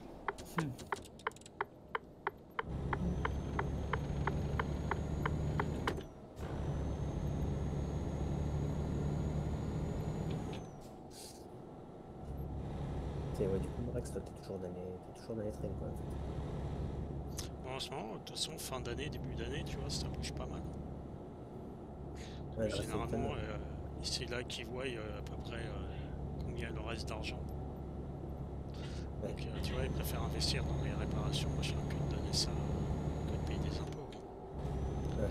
Ouais, du coup, Morax, toi, t'es toujours dans les trains, quoi, en fait. Bon, en ce moment, de toute façon, fin d'année, début d'année, tu vois, ça bouge pas mal. Ouais, il reste Généralement, le temps, c'est là qu'ils voient à peu près combien il leur reste d'argent. Ouais. Donc, tu vois, ils préfèrent investir dans les réparations, machin, que de donner ça, que de payer des impôts. Ouais.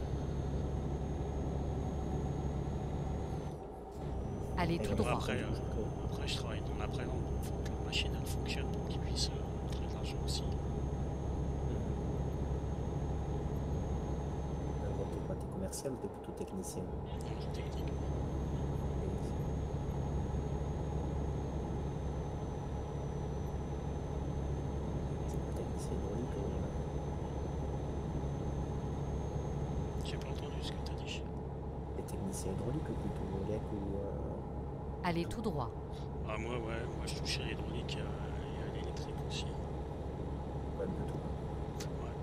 Allez tout droit. Après, je travaille dans l'après-vente, donc il faut que la machine elle fonctionne pour qu'ils puissent montrer de l'argent aussi. Bon, t'es quoi, t'es commercial ou t'es plutôt technicien? Donc, technique. C'est quoi, technicien hydraulique ou... J'ai pas entendu ce que t'as dit. T'es technicien hydraulique ou plutôt LEC ou... Allez tout droit. Ah, moi je touche à l'hydraulique et à l'électrique aussi. Ouais, un peu tout. Ouais.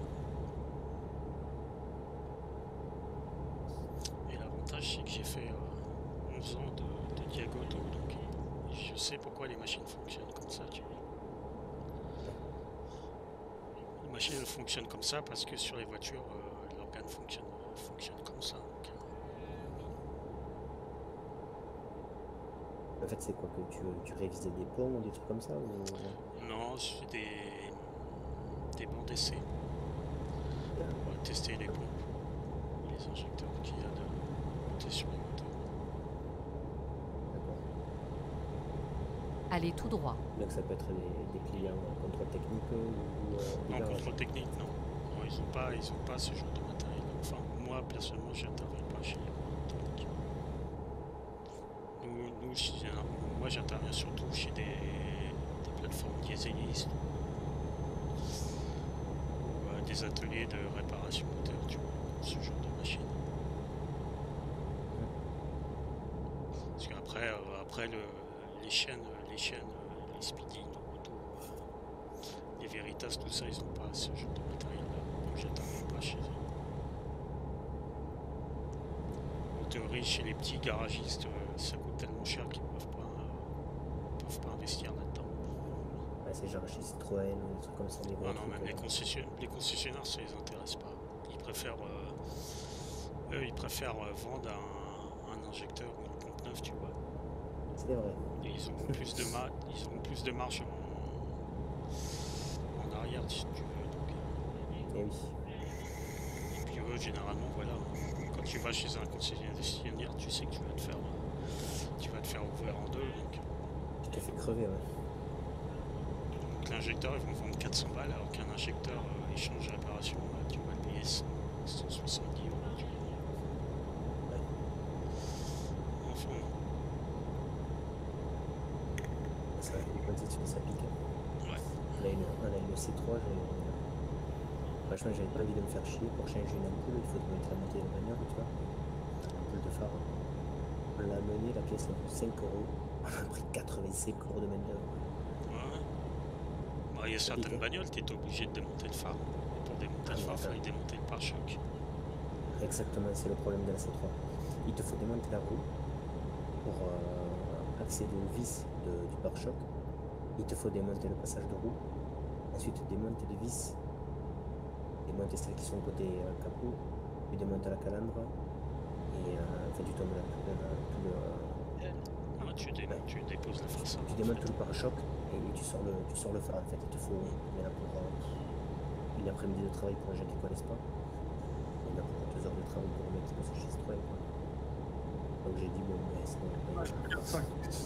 Et l'avantage c'est que j'ai fait 11 ans de Diagoto, donc je sais pourquoi les machines fonctionnent comme ça, tu vois. Les machines elles fonctionnent comme ça parce que sur les voitures, l'organe fonctionne comme ça. Donc, En fait, c'est quoi que tu révisais des ponts ou des trucs comme ça ou... non, je fais des bancs d'essai. Ouais. On va tester les pompes, les injecteurs qu'il y a de monter sur les motos. D'accord. Allez tout droit. Donc ça peut être des clients en contrôle technique ou des Non, garages. contrôle technique, non. Non, ils ont pas ce genre de matériel. Enfin, moi, personnellement, j'interviens pas chez les contrôles techniques. Moi, j'interviens surtout chez des plateformes dieselistes ou des ateliers de réparation moteur, tu vois, ce genre de machine. Parce qu'après, les chaînes, les Speedy, Naruto, les Veritas, tout ça, ils ont pas ce genre de matériel-là. Donc, j'interviens pas chez eux. En théorie, chez les petits garagistes, ça coûte tellement cher qu'ils peuvent pas investir là-dedans. Ouais, c'est genre chez Citroën ou des trucs comme ça. Des gros Ah non, trucs, même les concessionnaires, ça les intéresse pas. Ils préfèrent, vendre un injecteur ou une pompe neuve, tu vois. C'est vrai. Et ils ont plus de marge en arrière, si tu veux. Donc, Eh oui. et puis eux, généralement, voilà, quand tu vas chez un concessionnaire, tu sais que tu vas te faire ouvrir en deux. Donc Tu t'es fait crever, ouais. l'injecteur, ils vont vendre 400 balles, alors qu'un injecteur échange réparation, tu vas le payer 170 €. Tu vois. Ouais. Enfin, C'est vrai que les concessions, ça pique. ouais. On a une C3, franchement, j'avais pas envie de me faire chier pour changer une ampoule, il faut mettre la moitié de la manœuvre, tu vois. Une ampoule de phare. On l'a amené, la pièce, elle coûte 5 €. On a pris 85 € de manœuvre. Ouais. Bah, il y a certaines bagnoles, tu es obligé de démonter le phare. Et pour démonter le phare, il fallait démonter le pare-choc. Exactement, c'est le problème de la C3. Il te faut démonter la roue pour accéder aux vis du pare-choc. Il te faut démonter le passage de roue. Ensuite, démonter les vis. Démonter celles qui sont côté capot. Puis démonter la calandre. Et enfin, tu tombes là. Tu déposes la façade. Tu démontes tout le pare-choc et tu sors le phare. En fait, il te faut il y en a pour une après-midi de travail pour les gens qui ne connaissent pas. Il y en a pour 2 heures de travail pour le mec qui bosse chez Citroën. Donc j'ai dit, bon, mais c'est bon. Ouais, je peux faire ça.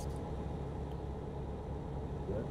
Ouais.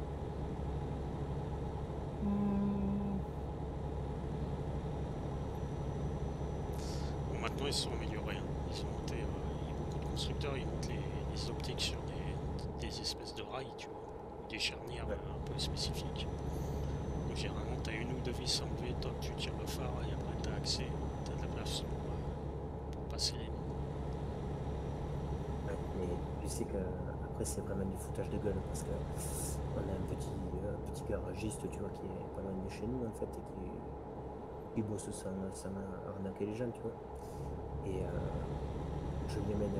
Bon, maintenant, ils se sont améliorés. Hein. Ils ont monté, il y a beaucoup de constructeurs, ils montent les optiques sur des espèces de rails, tu vois, des charnières un peu spécifiques. Donc généralement tu as une ou deux vis enlevées, toi tu tires le phare et après tu as accès, tu as de la place pour passer les lignes. Ouais, mais je sais que après c'est vraiment du foutage de gueule parce que on a un petit garagiste, tu vois, qui est pas loin de chez nous en fait et qui bosse sans arnaquer les gens, tu vois. Et je lui amène,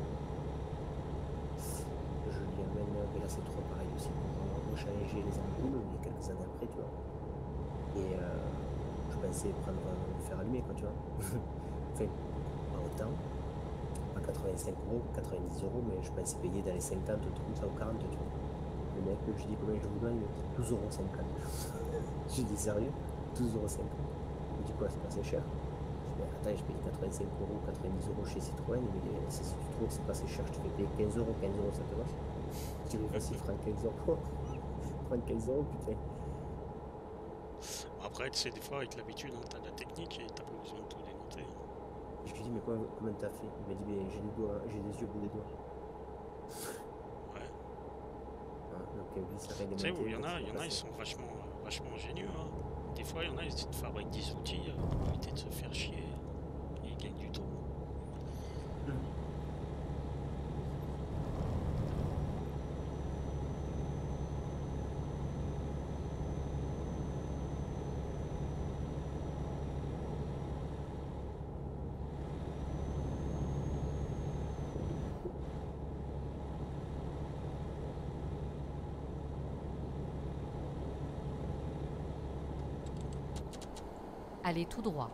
mais là c'est trop pareil aussi pour changer les ampoules, il y a quelques années après, tu vois. Et je pensais prendre le fer allumé, quoi, tu vois. Enfin, pas autant, pas 85 euros, 90 euros, mais je pensais payer dans les 50, tout comme ça, ou 40, tu vois. Le mec, je dis combien je vous donne, 12,50 euros. J'ai dit sérieux, 12,50 euros. Il me dit quoi, c'est pas assez cher. Je dis, attends, je paye 85 euros, 90 euros chez Citroën. Il me dit, si tu trouves que c'est pas assez cher, je te fais payer 15 euros, ça te va. Je dis, vas-y, prends 15 euros. Prends 15 euros, putain. Après, tu sais, des fois avec l'habitude, hein, tu as de la technique et t'as pas besoin de tout démonter. Je lui dis, mais comment t'as fait? Il m'a dit, mais j'ai des yeux au bout des doigts. Ouais. Donc lui, ça fait des Tu sais, montées, il y en a, passer. ils sont vachement ingénieux. Hein. Des fois, il y en a, ils te fabriquent des outils pour éviter de se faire chier et ils gagnent du temps. Allez tout droit.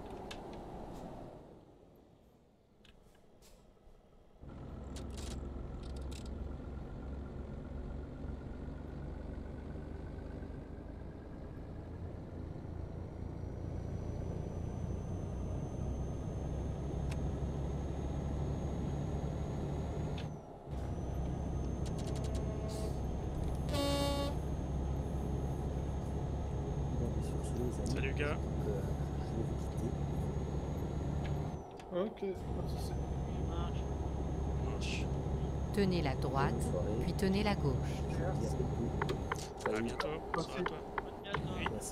Bon, mais sur ce, les amis, Salut gars. je vais vous quitter. Ok, pas de soucis. Marche. Tenez la droite, Bonne soirée. puis tenez la gauche. Je vous dis à bientôt. À Salut. bientôt. Merci. Bonsoir à toi. Oui. Merci.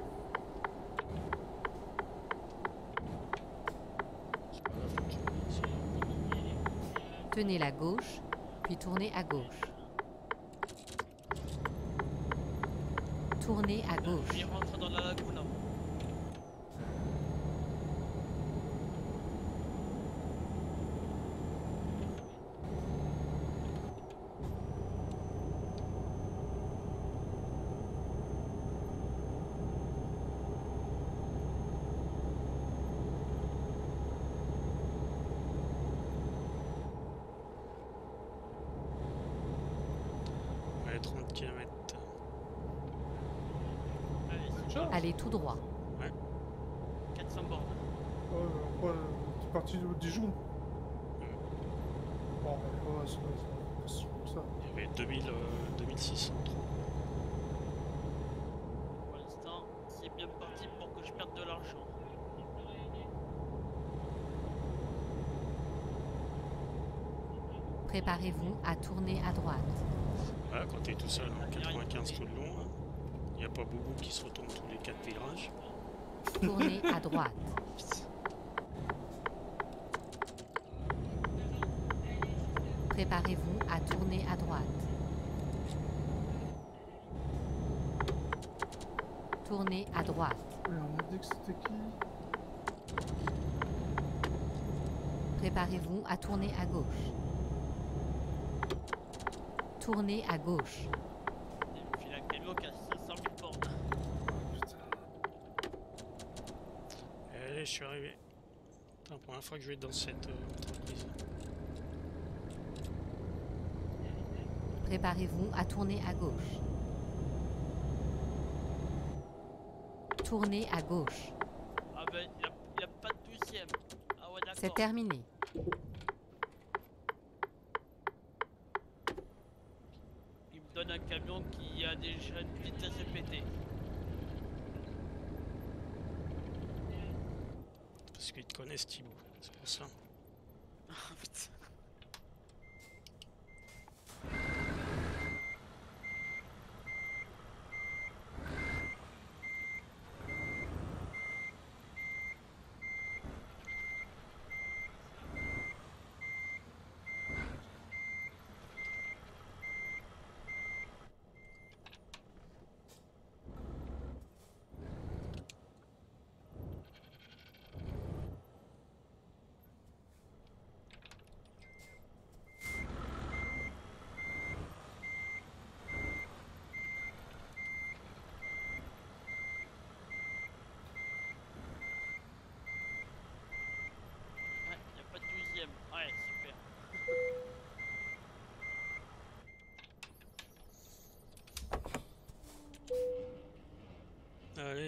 C'est pas grave, donc, c'est- Tenez la gauche, puis tournez à gauche. Tournez à gauche. Il rentre dans la lagune. Ouais, 30 km. Allez, c'est Ciao. Allez tout droit. 400 bornes. Après, t'es parti au Dijon. Bon, ouais, c'est comme ça. Il y avait 2600. Pour l'instant, c'est bien parti pour que je perde de l'argent. Préparez-vous à tourner à droite. Voilà, quand t'es tout seul en 95 tout le long, il n'y a pas Boubou qui se retourne tous les 4 virages. Tournez à droite. Préparez-vous à tourner à droite. Tournez à droite. Oui, on m'a dit que c'était qui? Préparez-vous à tourner à gauche. Tournez à gauche. Il me file un camion qui a 500 000 bornes. Putain. Allez, je suis arrivé. C'est la première fois que je vais dans cette entreprise. Préparez-vous à tourner à gauche. Tournez à gauche. Ah ben, il n'y a pas de 12e. Ah ouais, d'accord. C'est terminé. Il me donne un camion qui a déjà une vitesse pétée. Parce qu'ils te connaissent, Thibaut. C'est pour ça. Ah putain.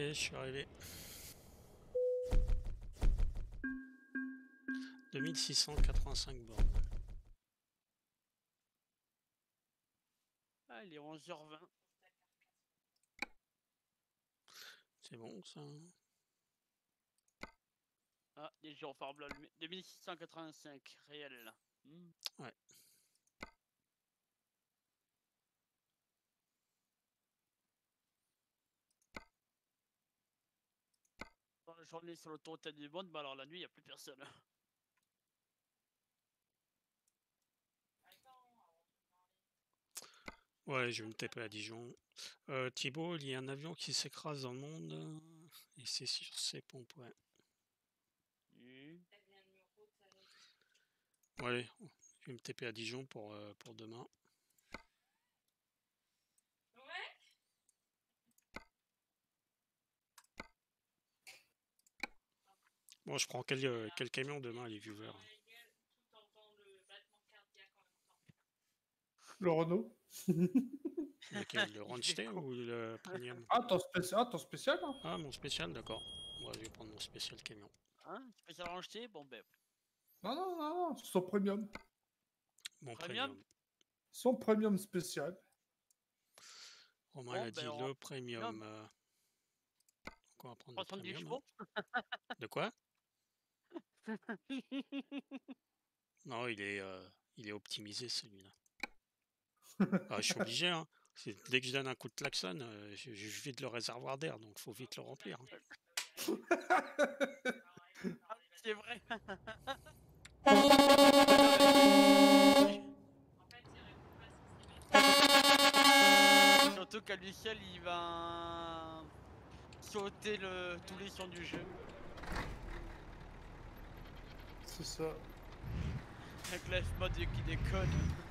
est, je suis arrivé. 2685 bornes. Ah, il est 11h20. C'est bon ça. Ah, les gyrophares bleus allumés. 2685, réel. Ouais. Dans la journée sur l'autoroute du monde, mais alors la nuit, il n'y a plus personne. Ouais, je vais me taper à Dijon. Thibaut, il y a un avion qui s'écrase dans le monde et c'est sur ses pompes, ouais. Ouais, je vais me taper à Dijon pour demain. Bon, je prends quel camion demain, les viewers? Le Renault. Lequel, le Ranger ou le Premium? Ah, ton spécial hein. Ah, mon spécial, d'accord. Moi, je vais prendre mon spécial camion. Hein? Spécial racheté? Bon, ben. Non, son premium. Mon Premium? premium. Son premium spécial. Romain Bon, a ben, dit le premium. Donc on va prendre le 70 premium. chevaux. De quoi? Non, il est optimisé celui-là. Ah, je suis obligé, hein. Dès que je donne un coup de klaxon, je vide le réservoir d'air, donc faut vite le remplir. Hein. Ah, c'est vrai. Surtout qu'à Luciel, il va sauter tous les sons du jeu. C'est ça. Avec la mode qui déconne.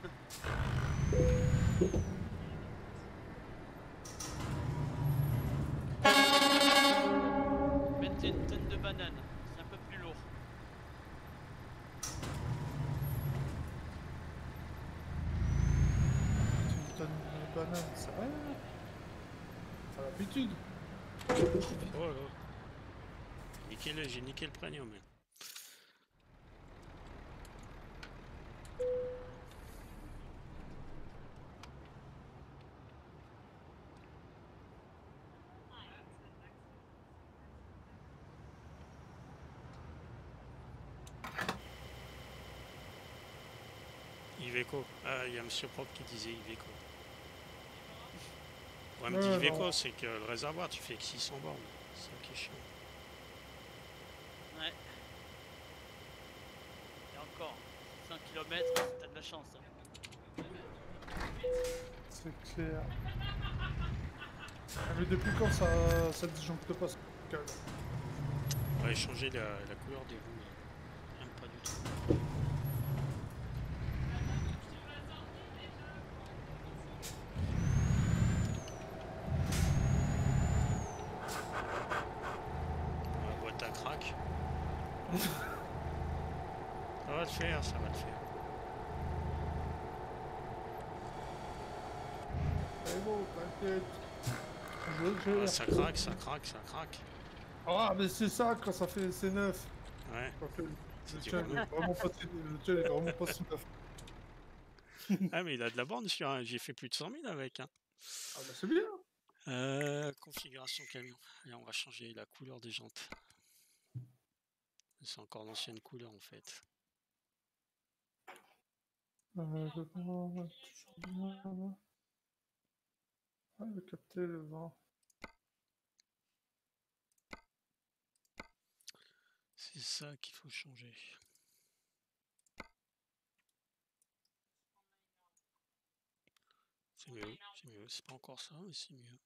Mettez une tonne de bananes, c'est un peu plus lourd. Une tonne de bananes, ça va. T'as l'habitude. Oh là. J'ai niqué le premium. Iveco. Ah, il y a Monsieur Propre qui disait Iveco. Le problème d'Iveco, c'est que le réservoir, tu fais que 600 bornes. C'est ça qui est chiant. Ouais. Et encore, 100 km, t'as de la chance. Hein. C'est clair. Ah, mais depuis quand ça disjoncte pas ce calme? On va changer la couleur des roues. J'aime pas du tout. La boîte à crack. Ça va le faire, ça va le faire. C'est bon, t'inquiète. Ah, ça craque, ça craque, ça craque. Ah, mais c'est ça quand ça fait c'est neuf. Ouais. Le tien est vraiment pas si neuf. Ah, mais il a de la borne sur. J'ai fait plus de 100 000 avec. Hein. Ah, bah c'est bien. Configuration camion. Et on va changer la couleur des jantes. C'est encore l'ancienne couleur en fait. Capter le vent. C'est ça qu'il faut changer. C'est mieux, c'est mieux. C'est pas encore ça, mais c'est mieux.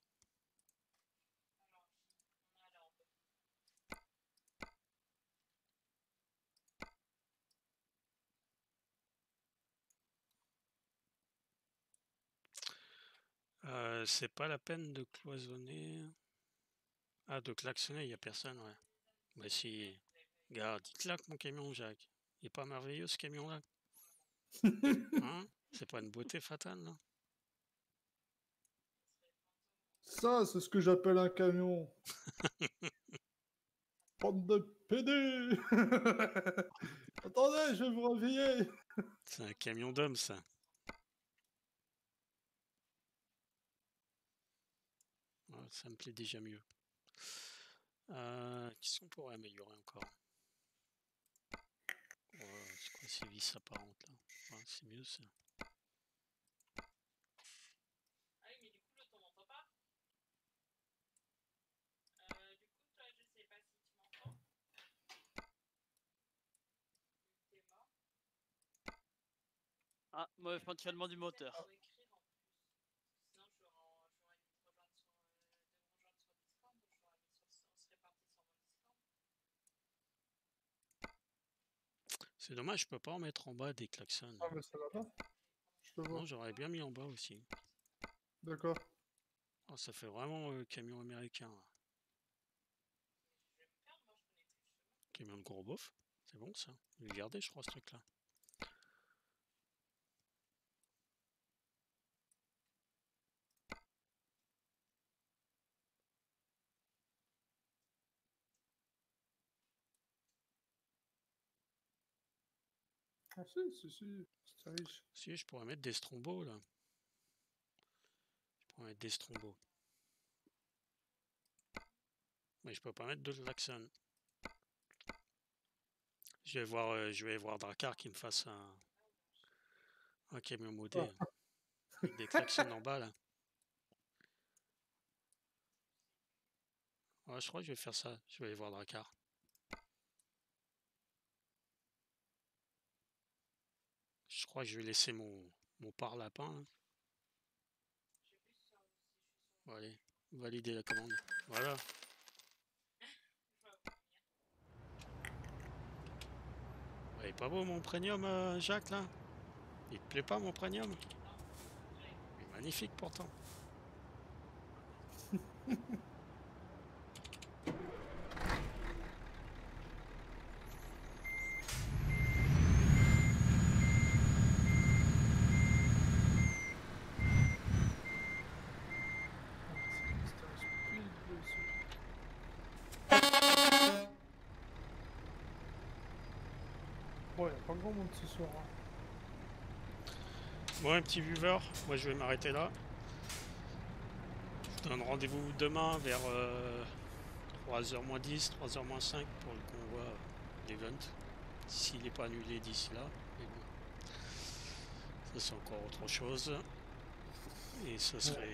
C'est pas la peine de cloisonner. Ah, de klaxonner, il n'y a personne, ouais. Bah si. Regarde, il claque mon camion, Jacques. Il est pas merveilleux ce camion-là. Hein? C'est pas une beauté fatale, là? Ça, c'est ce que j'appelle un camion. Bande de PD. Attendez, je vais vous réveiller. C'est un camion d'homme, ça. Ouais, ça me plaît déjà mieux. Qu'est-ce qu'on pourrait améliorer encore? C'est quoi ces vis apparentes là? Ouais, c'est mieux ça. Ah oui, mais du coup, l'autre, on m'entend pas. Du coup, toi, je sais pas si tu m'entends. T'es mort. Ah, mauvais fonctionnement du moteur. Faut écrire en plus. Sinon, j'aurais mis de me rejoindre sur Discord. Donc, on serait parti sur mon Discord. C'est dommage, je peux pas en mettre en bas des klaxons. Ah, mais ça va pas. Je te vois. Non, j'aurais bien mis en bas aussi. D'accord. Oh, ça fait vraiment camion américain. Camion de gros beauf. C'est bon ça. Je vais garder, je crois, ce truc-là. Ah si, c'est riche. Si, je pourrais mettre des strombos là. Je pourrais mettre des strombos. Mais je peux pas mettre de klaxon. Je vais voir Drakkar qui me fasse un camion modé. Avec des klaxons en bas là. Ouais, je crois que je vais faire ça. Je vais aller voir Drakkar. Je crois que je vais laisser mon pare-lapin. Hein. Bon, allez, valider la commande. Voilà. Il est pas beau mon premium, Jacques, là? Il te plaît pas mon premium? Il est magnifique pourtant. Ouais, pas grand monde ce soir. Hein. Bon, un petit viewer, moi je vais m'arrêter là. Je vous donne rendez-vous demain vers 3h moins 10, 3h moins 5 pour le convoi d'event. S'il n'est pas annulé d'ici là. Mais bon, ça c'est encore autre chose. Et ce serait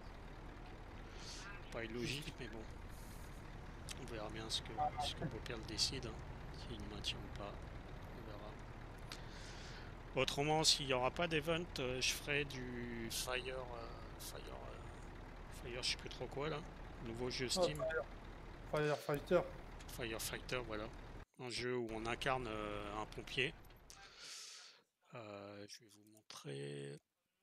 pas illogique, mais bon. On verra bien ce que Beaupierre décide. Hein. S'il maintient ou pas. On verra. Autrement, s'il n'y aura pas d'event, je ferai du Fire, je sais plus trop quoi là. Nouveau jeu Steam. Firefighter. Firefighter, voilà. Un jeu où on incarne un pompier. Je vais vous montrer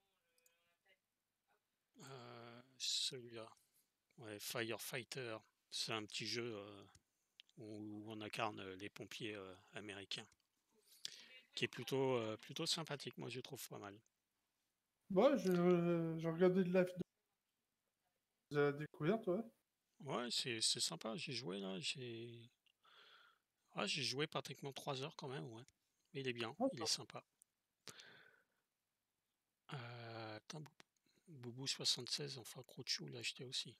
celui-là. Ouais, Firefighter. C'est un petit jeu où on incarne les pompiers américains. Qui est plutôt sympathique, moi je trouve pas mal. Ouais, j'ai regardé de la vidéo de la découverte, ouais. Ouais, c'est sympa, j'ai joué là, j'ai joué pratiquement 3 heures quand même, ouais. Mais il est bien, il est sympa. Attends, Boubou76, enfin Crochou l'a acheté aussi.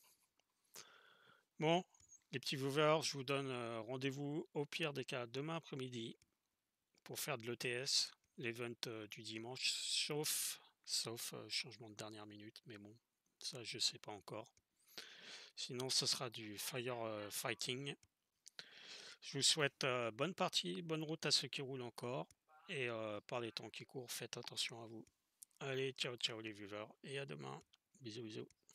Bon, les petits viewers, je vous donne rendez-vous au pire des cas demain après-midi pour faire de l'ETS, l'event du dimanche, sauf changement de dernière minute, mais bon, ça je sais pas encore. Sinon, ce sera du firefighting. Je vous souhaite bonne partie, bonne route à ceux qui roulent encore. Et par les temps qui courent, faites attention à vous. Allez, ciao, ciao les viewers. Et à demain. Bisous, bisous.